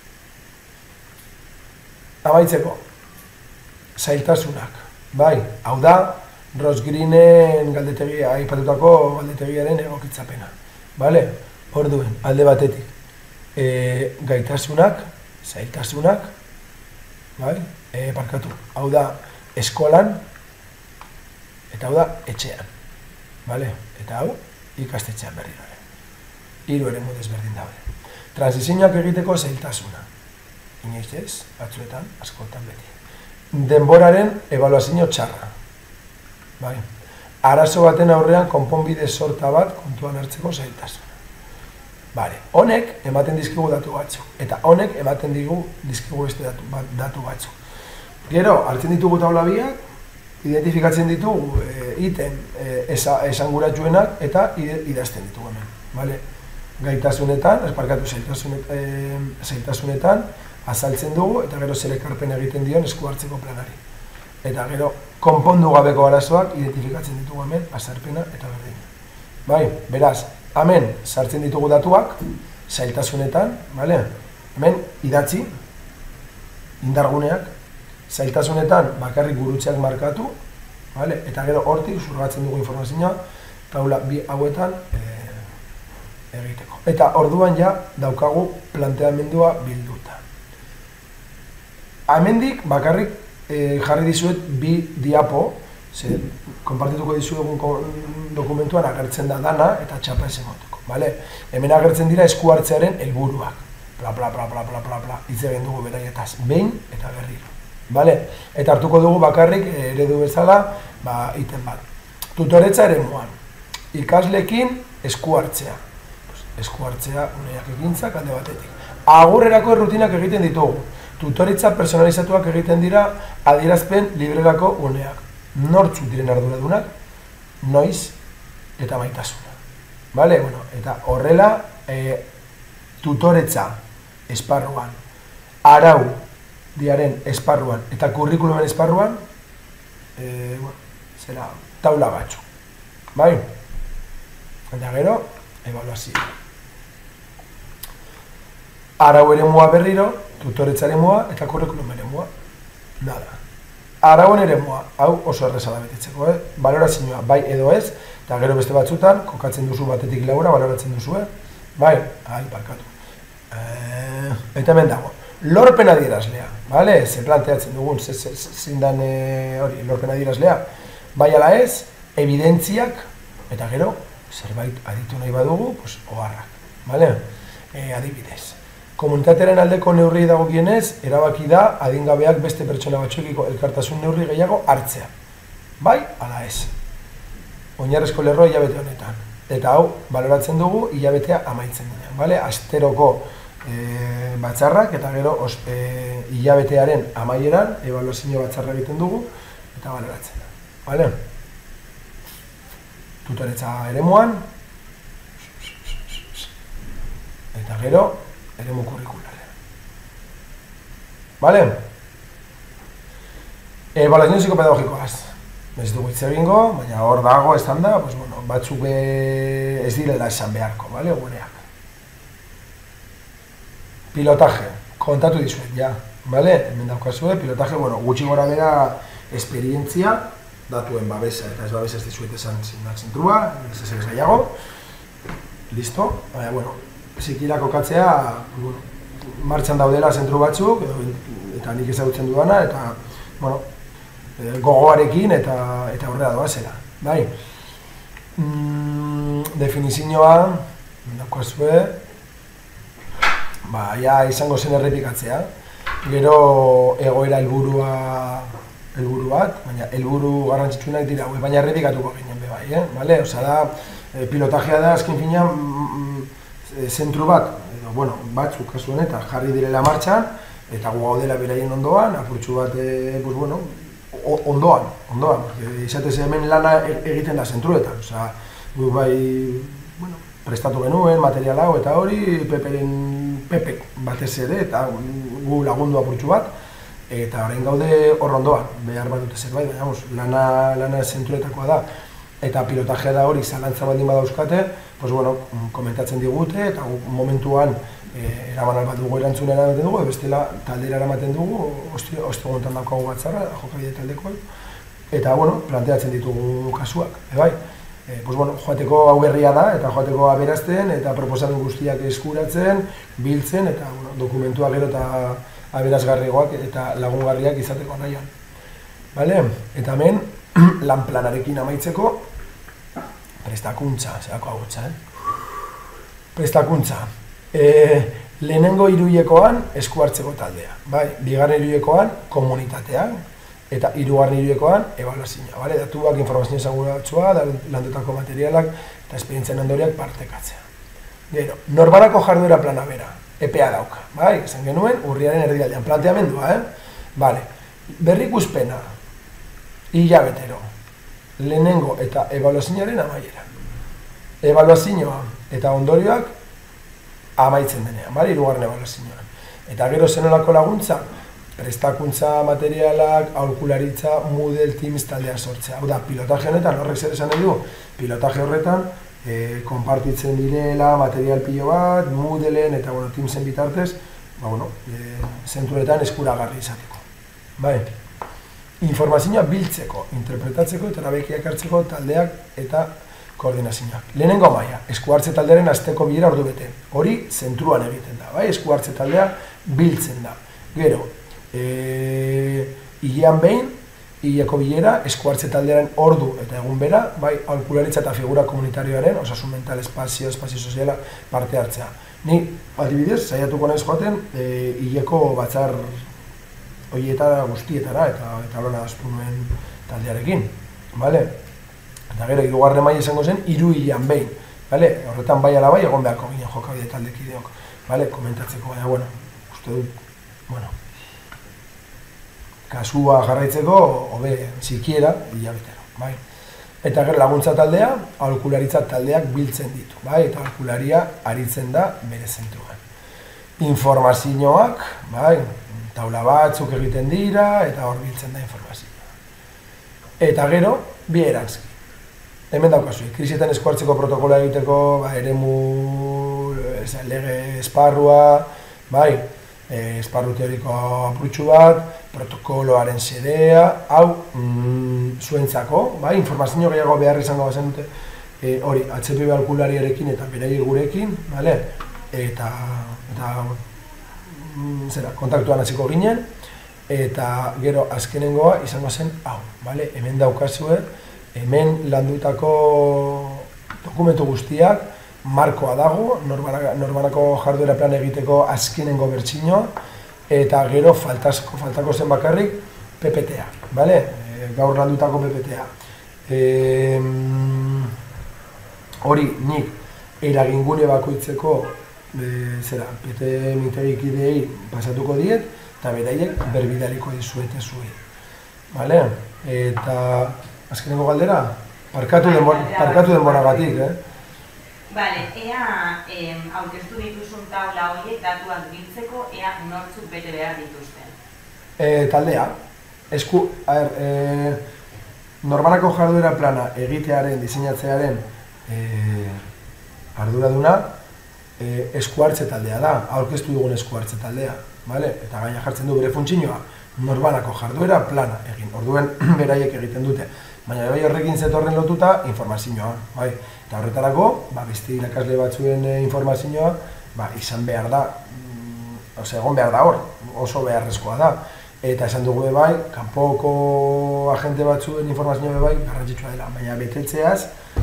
Speaker 1: Amaitzeko, zailtasunak. Bai, hau da, Ross Greenen galdetegia, aipatutako galdetegiaren egokitzapena. Bale? Orduen, alde batetik, gaitasunak, zailtasunak, bai? Parkatu, hau da eskolan, eta hau da etxean. Bale? Eta hau, ikastetxean berriro. Hiru eremu desberdin daude. Transizioak egiteko zailtasuna. Inoiz ez, batzuetan, askotan beti. Denboraren ebaluazio txarra. Bai. Arazo baten aurrean konponbide sorta bat kontuan hartzeko zailtasuna. Bale, honek ematen dizkigu datu batzuk, eta honek ematen dizkigu beste datu batzuk. Gero, hartzen ditugu taula biak, identifikatzen ditugu iten esanguratsuenak eta idazten ditugu hemen. Bale? Gaitasunetan, zailtasunetan, azaltzen dugu eta gero zer ekarpen egiten dion esku hartzeko planari. Eta gero, konpondu gabeko arazoak identifikatzen ditugu hemen, azarpena eta berdina. Bai, beraz, hemen sartzen ditugu datuak, zailtasunetan, bale? Hemen idatzi, indarguneak, zailtasunetan bakarrik gurutzeak markatu, bale? Eta gero hortik zurgatzen dugu informazioa, taula bi hauetan egiteko. Eta orduan ja daukagu planteamendua bilduta. Hemendik bakarrik jarri dizuet bi diapo, ze konpartituko dizuegun dokumentuan agertzen da dana eta txapa ez emoteko, bale? Hemen agertzen dira esku hartzearen helburuak. Bla, hitz egin dugu beraietaz, behin eta berriro. Bale? Eta hartuko dugu bakarrik eredu bezala, iten bat. Tutoretza eremuan. Ikasleekin esku hartzea. Esku hartzea uneak ekintzak alde batetik. Agurrerako errutinak egiten ditugu. Tutoretza personalizatuak egiten dira adierazpen librerako uneak. Nortzuk diren arduradunak, noiz eta maitasuna. Bale? Bueno, eta horrela tutoretza esparruan, arau diaren esparruan eta kurrikulumen esparruan, zera taula batzu. Bai? Eta gero, ebaluazioa. Arau eremua berriro, tutoretza eremua eta kurrikulum eremua. Nada. Arauen eremua, hau oso erreza da betetzeko, balorazioa bai edo ez, eta gero beste batzutan, kokatzen duzu batetik laura, baloratzen duzu, bai? Parkatu. Eta hemen dago. Lorpen adierazlea, bale? Ze planteatzen dugun, zindan hori, lorpen adierazlea. Bai ala ez, evidentziak, eta gero, zerbait aditu nahi badugu, oharrak, bale? Adibidez. Komunitatearen aldeko neurri dagokienez, erabaki da adingabeak beste pertsona batzuekiko elkartasun neurri gehiago hartzea. Bai, ala ez. Oinarrizko lerroa hilabete honetan. Eta hau, baloratzen dugu hilabetea amaitzen dinean. Bale? Asteroko batzarrak eta gero hilabetearen amaieran ebaluazio batzarra egiten dugu eta baloratzen da. Bale? Tutoretza eremuan eta gero eremu kurrikularrean. Bale? Ebaluazio psikopedagogikoaz. Ez dugu hitz egingo, baina hor dago estan da, batzuk ez direla esan beharko, bale? Gureak. Pilotaje, kontatu dizuet, ja, bale? Hemen daukazue, pilotaje, gutxi gora bera esperientzia, datuen babesa eta ez babesa ez dizuet esan zentrua, ez gehiago, listo, baina, sikiera kokatzea, martxan daudela zentru batzuk, eta nik ezagutzen dudana, eta, bueno, gogoarekin eta horrela doazela, bai. Definizioa, daukazue, ja izango zen errepikatzea, gero egoera helburu bat, baina helburu garrantzitsuenak dira, baina errepikatuko ginen be bai, bale? Osa da, pilotajea da azken finean zentru bat, edo, bueno, batzuk kasu honetan jarri direla martxan, eta gu gaudela beraien ondoan, apurtxu bat, pues bueno, ondoan, izatez hemen lana egiten da zentruetan, osa, gu bai, bueno, prestatu genuen, material hau eta hori, Pepek batez ere, eta gu lagundu apurtxu bat, eta orain gaude hor ondoan, behar bat dute zerbait, baina lana zentruetakoa da, eta pilotajea da hori zalantza baldin badauzkate, pues bueno, komentatzen digute, eta momentuan eraman albat dugu erantzuna eramaten dugu, bestela taldera eramaten dugu, osteguntan daukagu batzarra, jokabide taldekoa, eta bueno, planteatzen ditugu kasuak, bai. Pues bueno, joateko hau berria da, eta joateko aberazten, eta proposamen guztiak eskuratzen, biltzen, eta bueno, dokumentuak gero eta aberazgarriagoak eta lagungarriak izateko nahian. Vale? Eta hemen, lan planarekin amaitzeko, prestakuntza, zerako agotza, Prestakuntza. Lehenengo hiruhilekoan esku hartzeko taldea, bai? Bigarren hiruhilekoan komunitatea, eta hirugarren hiruhilekoan ebaluazioa, bale? Datuak, informazio esanguratsua, landutako materialak eta esperientzien ondoriak partekatzea. Gero, norbanako jarduera plana bera, EPEA dauka, bai? Esan genuen, urriaren erdialdean, planteamendua, Bale, berrikuspena, hilabetero, lehenengo eta ebaluazioaren amaiera. Ebaluazioa eta ondorioak amaitzen denean, bale? Hirugarren ebaluazioan. Eta gero zenolako laguntza, prestakuntza materialak, aholkularitza, Moodle, Teams taldea sortzea. Hau da, pilotaje honetan, horrek zer esan edu, pilotaje horretan, konpartitzen direla, material pilo bat, Moodleen eta bueno, Teamsen bitartez, zentruetan eskuragarri izateko. Bai. Informazioa biltzeko, interpretatzeko eta erabakiak hartzeko taldeak eta koordinazioak. Lehenengo maila, esku hartze taldearen asteko bilera ordubete. Hori zentruan egiten da, bai? Esku hartze taldea biltzen da. Gero, hilean behin, hileko bilera, esku hartze taldearen ordu eta egun bera, bai, aholkularitza eta figura komunitarioaren, osasun mental, espazio soziala parte hartzea. Ni, adibidez, saiatuko naiz joaten, hileko batzar horietara guztietara eta lona daztu nuen taldearekin, bale? Eta gero, hirugarren maila izango zen, 3 hilean behin, bale? Horretan bai ala bai, egon beharko ginen jokabide taldekideok, bale? Komentatzeko, baina, bueno, uste dut, bueno, kasua jarraitzeko, hobe, sikiera, hilabetero, bai? Eta gero laguntza taldea, aholkularitza taldeak biltzen ditu, bai? Eta aholkularia aritzen da bere zentruan. Informazioak, bai? Taula batzuk egiten dira, eta hor biltzen da informazioa. Eta gero, bi erantzki. Hemen daukazue, krisietan esku hartzeko protokola egiteko, eremu, lege esparrua, bai? Esparru teoriko apurtxu bat, protokoloaren xedea, hau zuentzako, bai? Informazio gehiago behar izango bazen dute, hori, HPV aholkulariarekin eta beraiek gurekin, bale? Eta kontaktuan hasiko ginen, eta gero azkenengoa izango zen hau, bale? Hemen daukazue, hemen landutako dokumentu guztiak, markoa dago, norbanako jarduera plan egiteko azkenengo bertsinoa, eta gero faltako zen bakarrik PPTA, bale? Gaur landutako PPTA. Hori nik eragingune bakoitzeko PT mintegikidei pasatuko diet, eta beraiek berbidaliko dizuete zuei. Bale? Eta azkenengo galdera, parkatu denboragatik,
Speaker 2: Bale, ea aurkeztu dituzun taula horiek datuak biltzeko, ea nortzuk bete behar dituzten?
Speaker 1: Taldea, norbanako jarduera plana egitearen, diseinatzearen arduraduna esku hartze taldea da, aurkeztu dugun esku hartze taldea, bale? Eta gaina jartzen du bere funtzioa, norbanako jarduera plana egin, orduen beraiek egiten dute. Baina bai horrekin zetorren lotuta informazioa, bai. Eta horretarako, beste irakasle batzuen informazioa izan behar da, egon behar da hor, oso beharrezkoa da. Eta esan dugu bai, kanpoko agente batzuen informazioa bai, garrantzitsua dela, baina betetzeaz,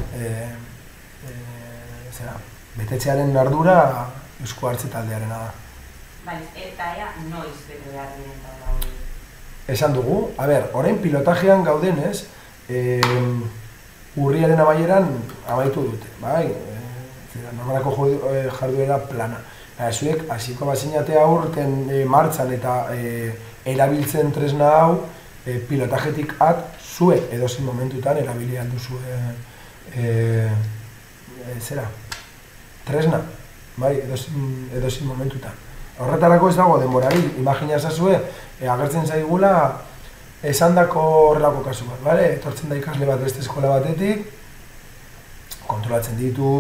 Speaker 1: betetzearen ardura esku hartze taldearena da.
Speaker 2: Bai, eta ea noiz bete behar diren taula hori?
Speaker 1: Esan dugu, orain pilotajean gaudenez, urriaren amaieran amaitu dute, bai? Normalako jarduera plana. Zuek, hasiko bazinate aurten martxan eta erabiltzen tresna hau, pilotajetik zuek edozein momentutan erabili alduzue tresna, bai, edozein momentutan. Horretarako ez dago denborarik, imagina ezazue, agertzen zaigula esandako horrelako kasu bat, bale? Etortzen da ikasle bat beste eskola batetik, kontrolatzen ditu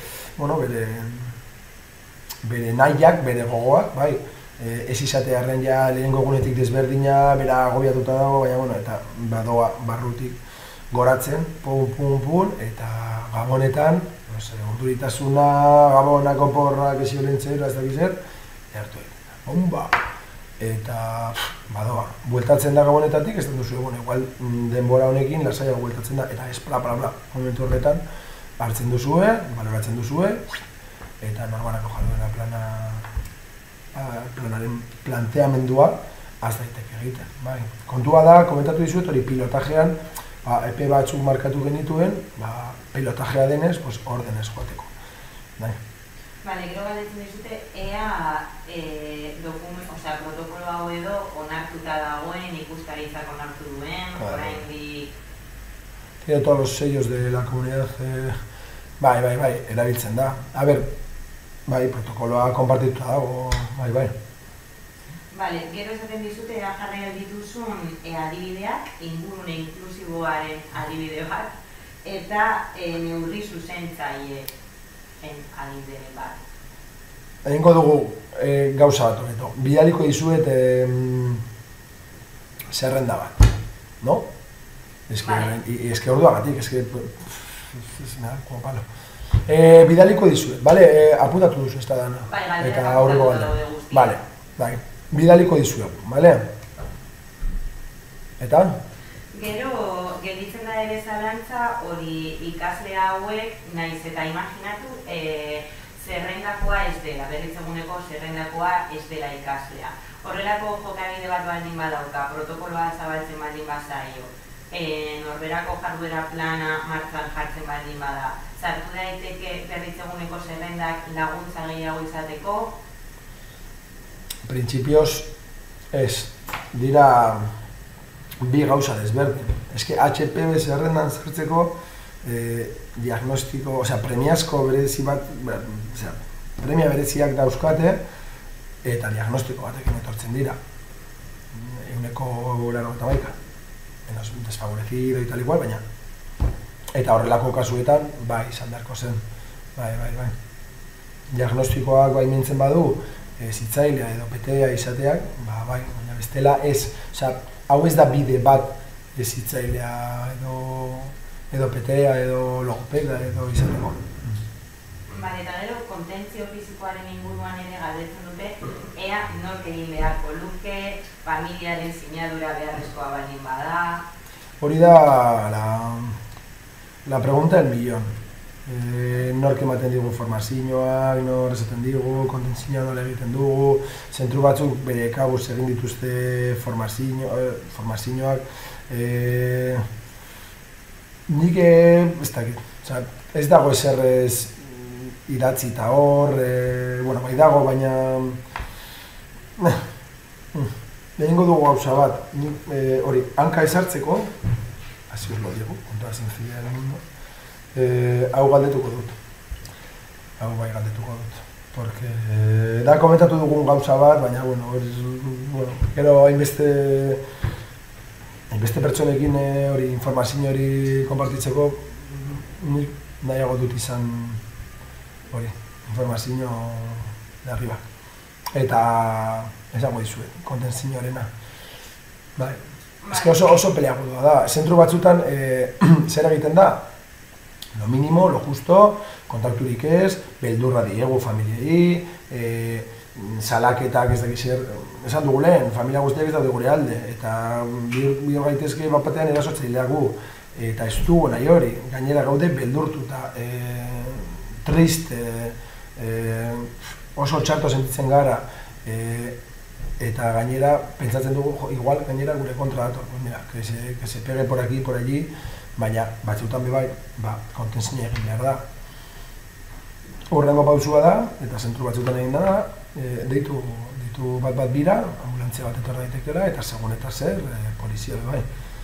Speaker 1: bere nahiak, bere gogoak, bai? Ez izatearren ja lehenengo egunetik desberdina, bera agobiatuta dago, baina, eta badoa barrutik goratzen, pun, eta gabonetan, urduritasuna, gabonako porrak, ezi olentzera, ez dakizet, hartu egiten, bomba! Eta badoa, bueltatzen da gabonetatik, ez da duzu egon, igual denbora honekin lasaiago bueltatzen da, eta ez bla, momentu horretan hartzen duzue, baloratzen duzue, eta norbanako jarduera planaren planteamendua az daiteke egiten. Bai. Kontua da, komentatu dizuet, hori pilotajean, epe batzuk markatu genituen, pilotajea denez, ordenez joateko.
Speaker 2: Bale, gero galdetzen dizute, ea protokolo hau edo onartuta dagoen, ikuskaritzak onartu duen, oraindik...
Speaker 1: Tiene todos los sellos de la comunidad, bai, erabiltzen da. A ver, bai, protokoloa konpartituta dago, bai.
Speaker 2: Bale, gero esaten dizute, ea jarri dituzun adibideak, ingurune inklusiboaren adibide bat, eta neurri zuzentzaile adibide bat.
Speaker 1: Egingo dugu gauza bat honeto. Bidaliko dizuet zerrenda bat, no? Eske orduagatik, como palo. Bidaliko dizuet, bale? Apuntatu duzu ez da dana. Eta aurreko galde. Bale, bidaliko dizuet, bale? Eta?
Speaker 2: Gero, gelditzen da ere zalantza hori ikasle hauek, naiz eta imaginatu, zerrendakoa ez dela, berritzeguneko zerrendakoa ez dela ikaslea. Horrelako jokabide bat baldin badauka, protokoloa zabaltzen baldin bazaio, norberako jarduera plana martxan jartzen baldin bada, sartu daiteke berritzeguneko zerrendak laguntza gehiago izateko?
Speaker 1: Printzipioz ez, dira bi gauza desberdin. Eske HPV zerrendan sartzeko diagnostiko, premiazko berezi bat, premia bereziak dauzkate eta diagnostiko batekin etortzen dira. Eguneko 91, menos desfavorecido y tal igual, baina. Eta horrelako kasuetan, bai, izan beharko zen. Bai. Diagnostikoak baimentzen badu, zitzailea edo PTA izateak, bai, baina bestela ez, hau ez da bide bat zitzailea edo PTA edo logopeda edo izateko.
Speaker 2: Bale, eta gero, kontentzio fisikoaren inguruan ere galdetzen dute, ea nork egin beharko luke, familiaren sinadura beharrezkoa baldin bada...
Speaker 1: Hori da la pregunta del millón. Nork ematen digu formazioak, nor esaten digu, kontentzioa nola egiten dugu, zentru batzuk bere kabuz egin dituzte formazioak, nik ez dakit, ez dago eserrez idatzi eta hor, bai dago, baina lehenengo dugu gauza bat, hori, hanka esartzeko, hasi os lo digo, con toda sencillez del mundo, hau galdetuko dut. Hau bai galdetuko dut. Porque da komentatu dugun gauza bat, baina, gero hainbeste pertsonekin hori informazio hori konpartitzeko nahiago dut izan hori, informazio de arriba. Eta esango dizuet, kontenzioarena. Bai. Ez que oso peleagudua da. Zentru batzutan zer egiten da? Lo mínimo, lo justo, kontakturik ez, beldurra diegu familiei, salaketak ez dakiz zer, esan dugu lehen, familia guztiak ez daude gure alde, eta bihur gaitezke bat batean erasotzaileak gu, eta ez dugu nahi hori, gainera gaude beldurtuta, trist, oso txarto sentitzen gara, eta gainera pentsatzen dugu, igual gainera gure kontra dator, mira, que se pegue por aquí, por allí, baina batzutan bebai, kontenzina egin behar da. Horrengo pausua da, eta zentru batzutan egin da, deitu bat bira, ambulantzia bat etorra daitekela, eta segun eta zer, polizia bebai.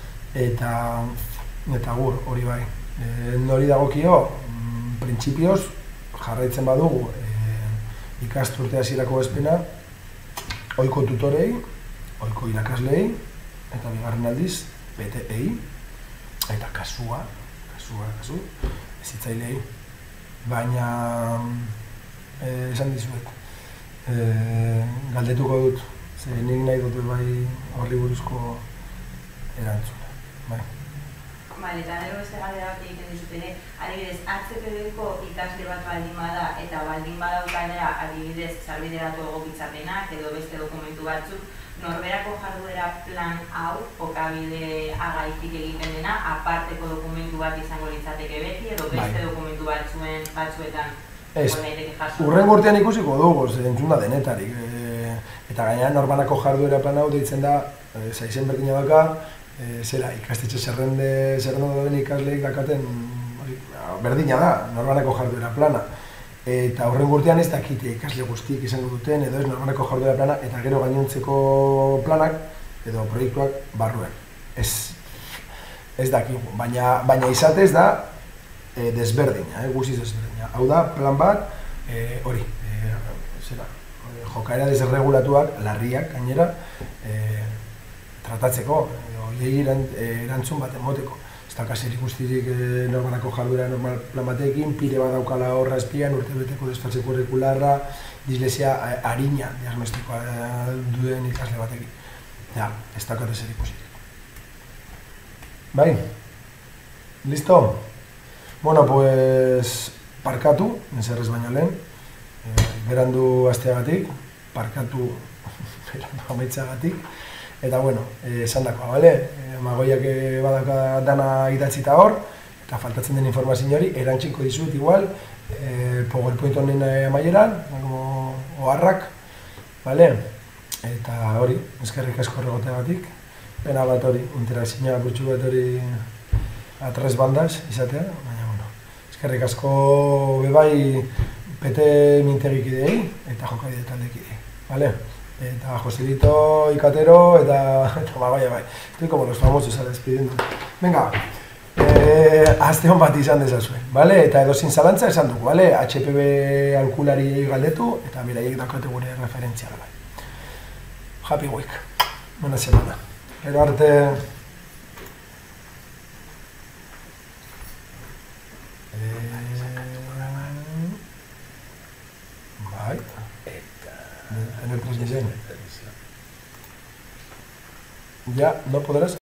Speaker 1: Eta gur, hori bai. Nori dagokio, printzipioz, jarraitzen badugu, ikasturte hasierako bezpena, ohiko tutorei, ohiko irakaslei, eta bigarren aldiz, PTEI, eta kasu, ezitzailei. Baina, esan dizuet, galdetuko dut, ze nik nahi dut bai horri buruzko erantzuna. Bai.
Speaker 2: Eta gero beste galdera bat egiten dizut ere, adibidez, HPB-ko ikasle bat baldin bada eta baldin badaukanera adibidez sarbideratu egokitzapenak edo beste dokumentu batzuk, norberako jarduera plan hau, jokabide agaitik egiten dena, aparteko dokumentu bat izango litzateke beti edo beste dokumentu batzuetan daiteke jaso.
Speaker 1: Hurrengo urtean ikusiko dugu, entzun da denetarik. Eta gainera norbanako jarduera plan hau deitzen da, zaizen berdina daka, zera, ikastetxe zerrenda dauden ikasleik dakaten berdina da, norbanako jarduera plana. Eta hurrengo urtean ez dakite ikasle guztiek izango duten, edo ez norbanako jarduera plana, eta gero gainontzeko planak, edo proiektuak barruen. Ez dakigu, baina izatez da desberdina, guztiz desberdina. Hau da, plan bat, hori, jokaera desregulatuak, larriak, gainera, tratatzeko, erantzun bat emoteko. Ez da kaseri guztirik norbanako jarduera normal plan batekin, pire bat daukala horra espian, urtebeteko desfaltze kurrikularra, dislexia arina diagnostikoa duen ikasle batekin. Ja, ez da kaseri guztirik. Bai? Listo? Bueno, pues, parkatu, nezerrez baino lehen, berandu asteagatik, parkatu berandu amaitzeagatik, eta bueno, esan dakoa, bale? Magoiak badaka dana idatzita hor, eta faltatzen den informazio hori, erantziko dizut igual, PowerPoint honen amaieran, oharrak, bale? Eta hori, eskerrik asko horregoteagatik, pena bat hori, interakzioa gutxu bat hori a tres bandas izatea, baina bueno, eskerrik asko bebai PT mintegikidei eta jokaide taldekidei, bale? Eta Joselito, Ikatero, eta Magoia bai. Estoy como los famosos despidiendo. Venga, aste hon bat izan dezazuen, bale? Eta edo zin zalantza esan dugu, bale? HPB alkulari galdetu, eta beraiek daukate gure referentzia bai. Happy week, buena semana. Gero arte... Bai. En el transmisión. Ya no podrás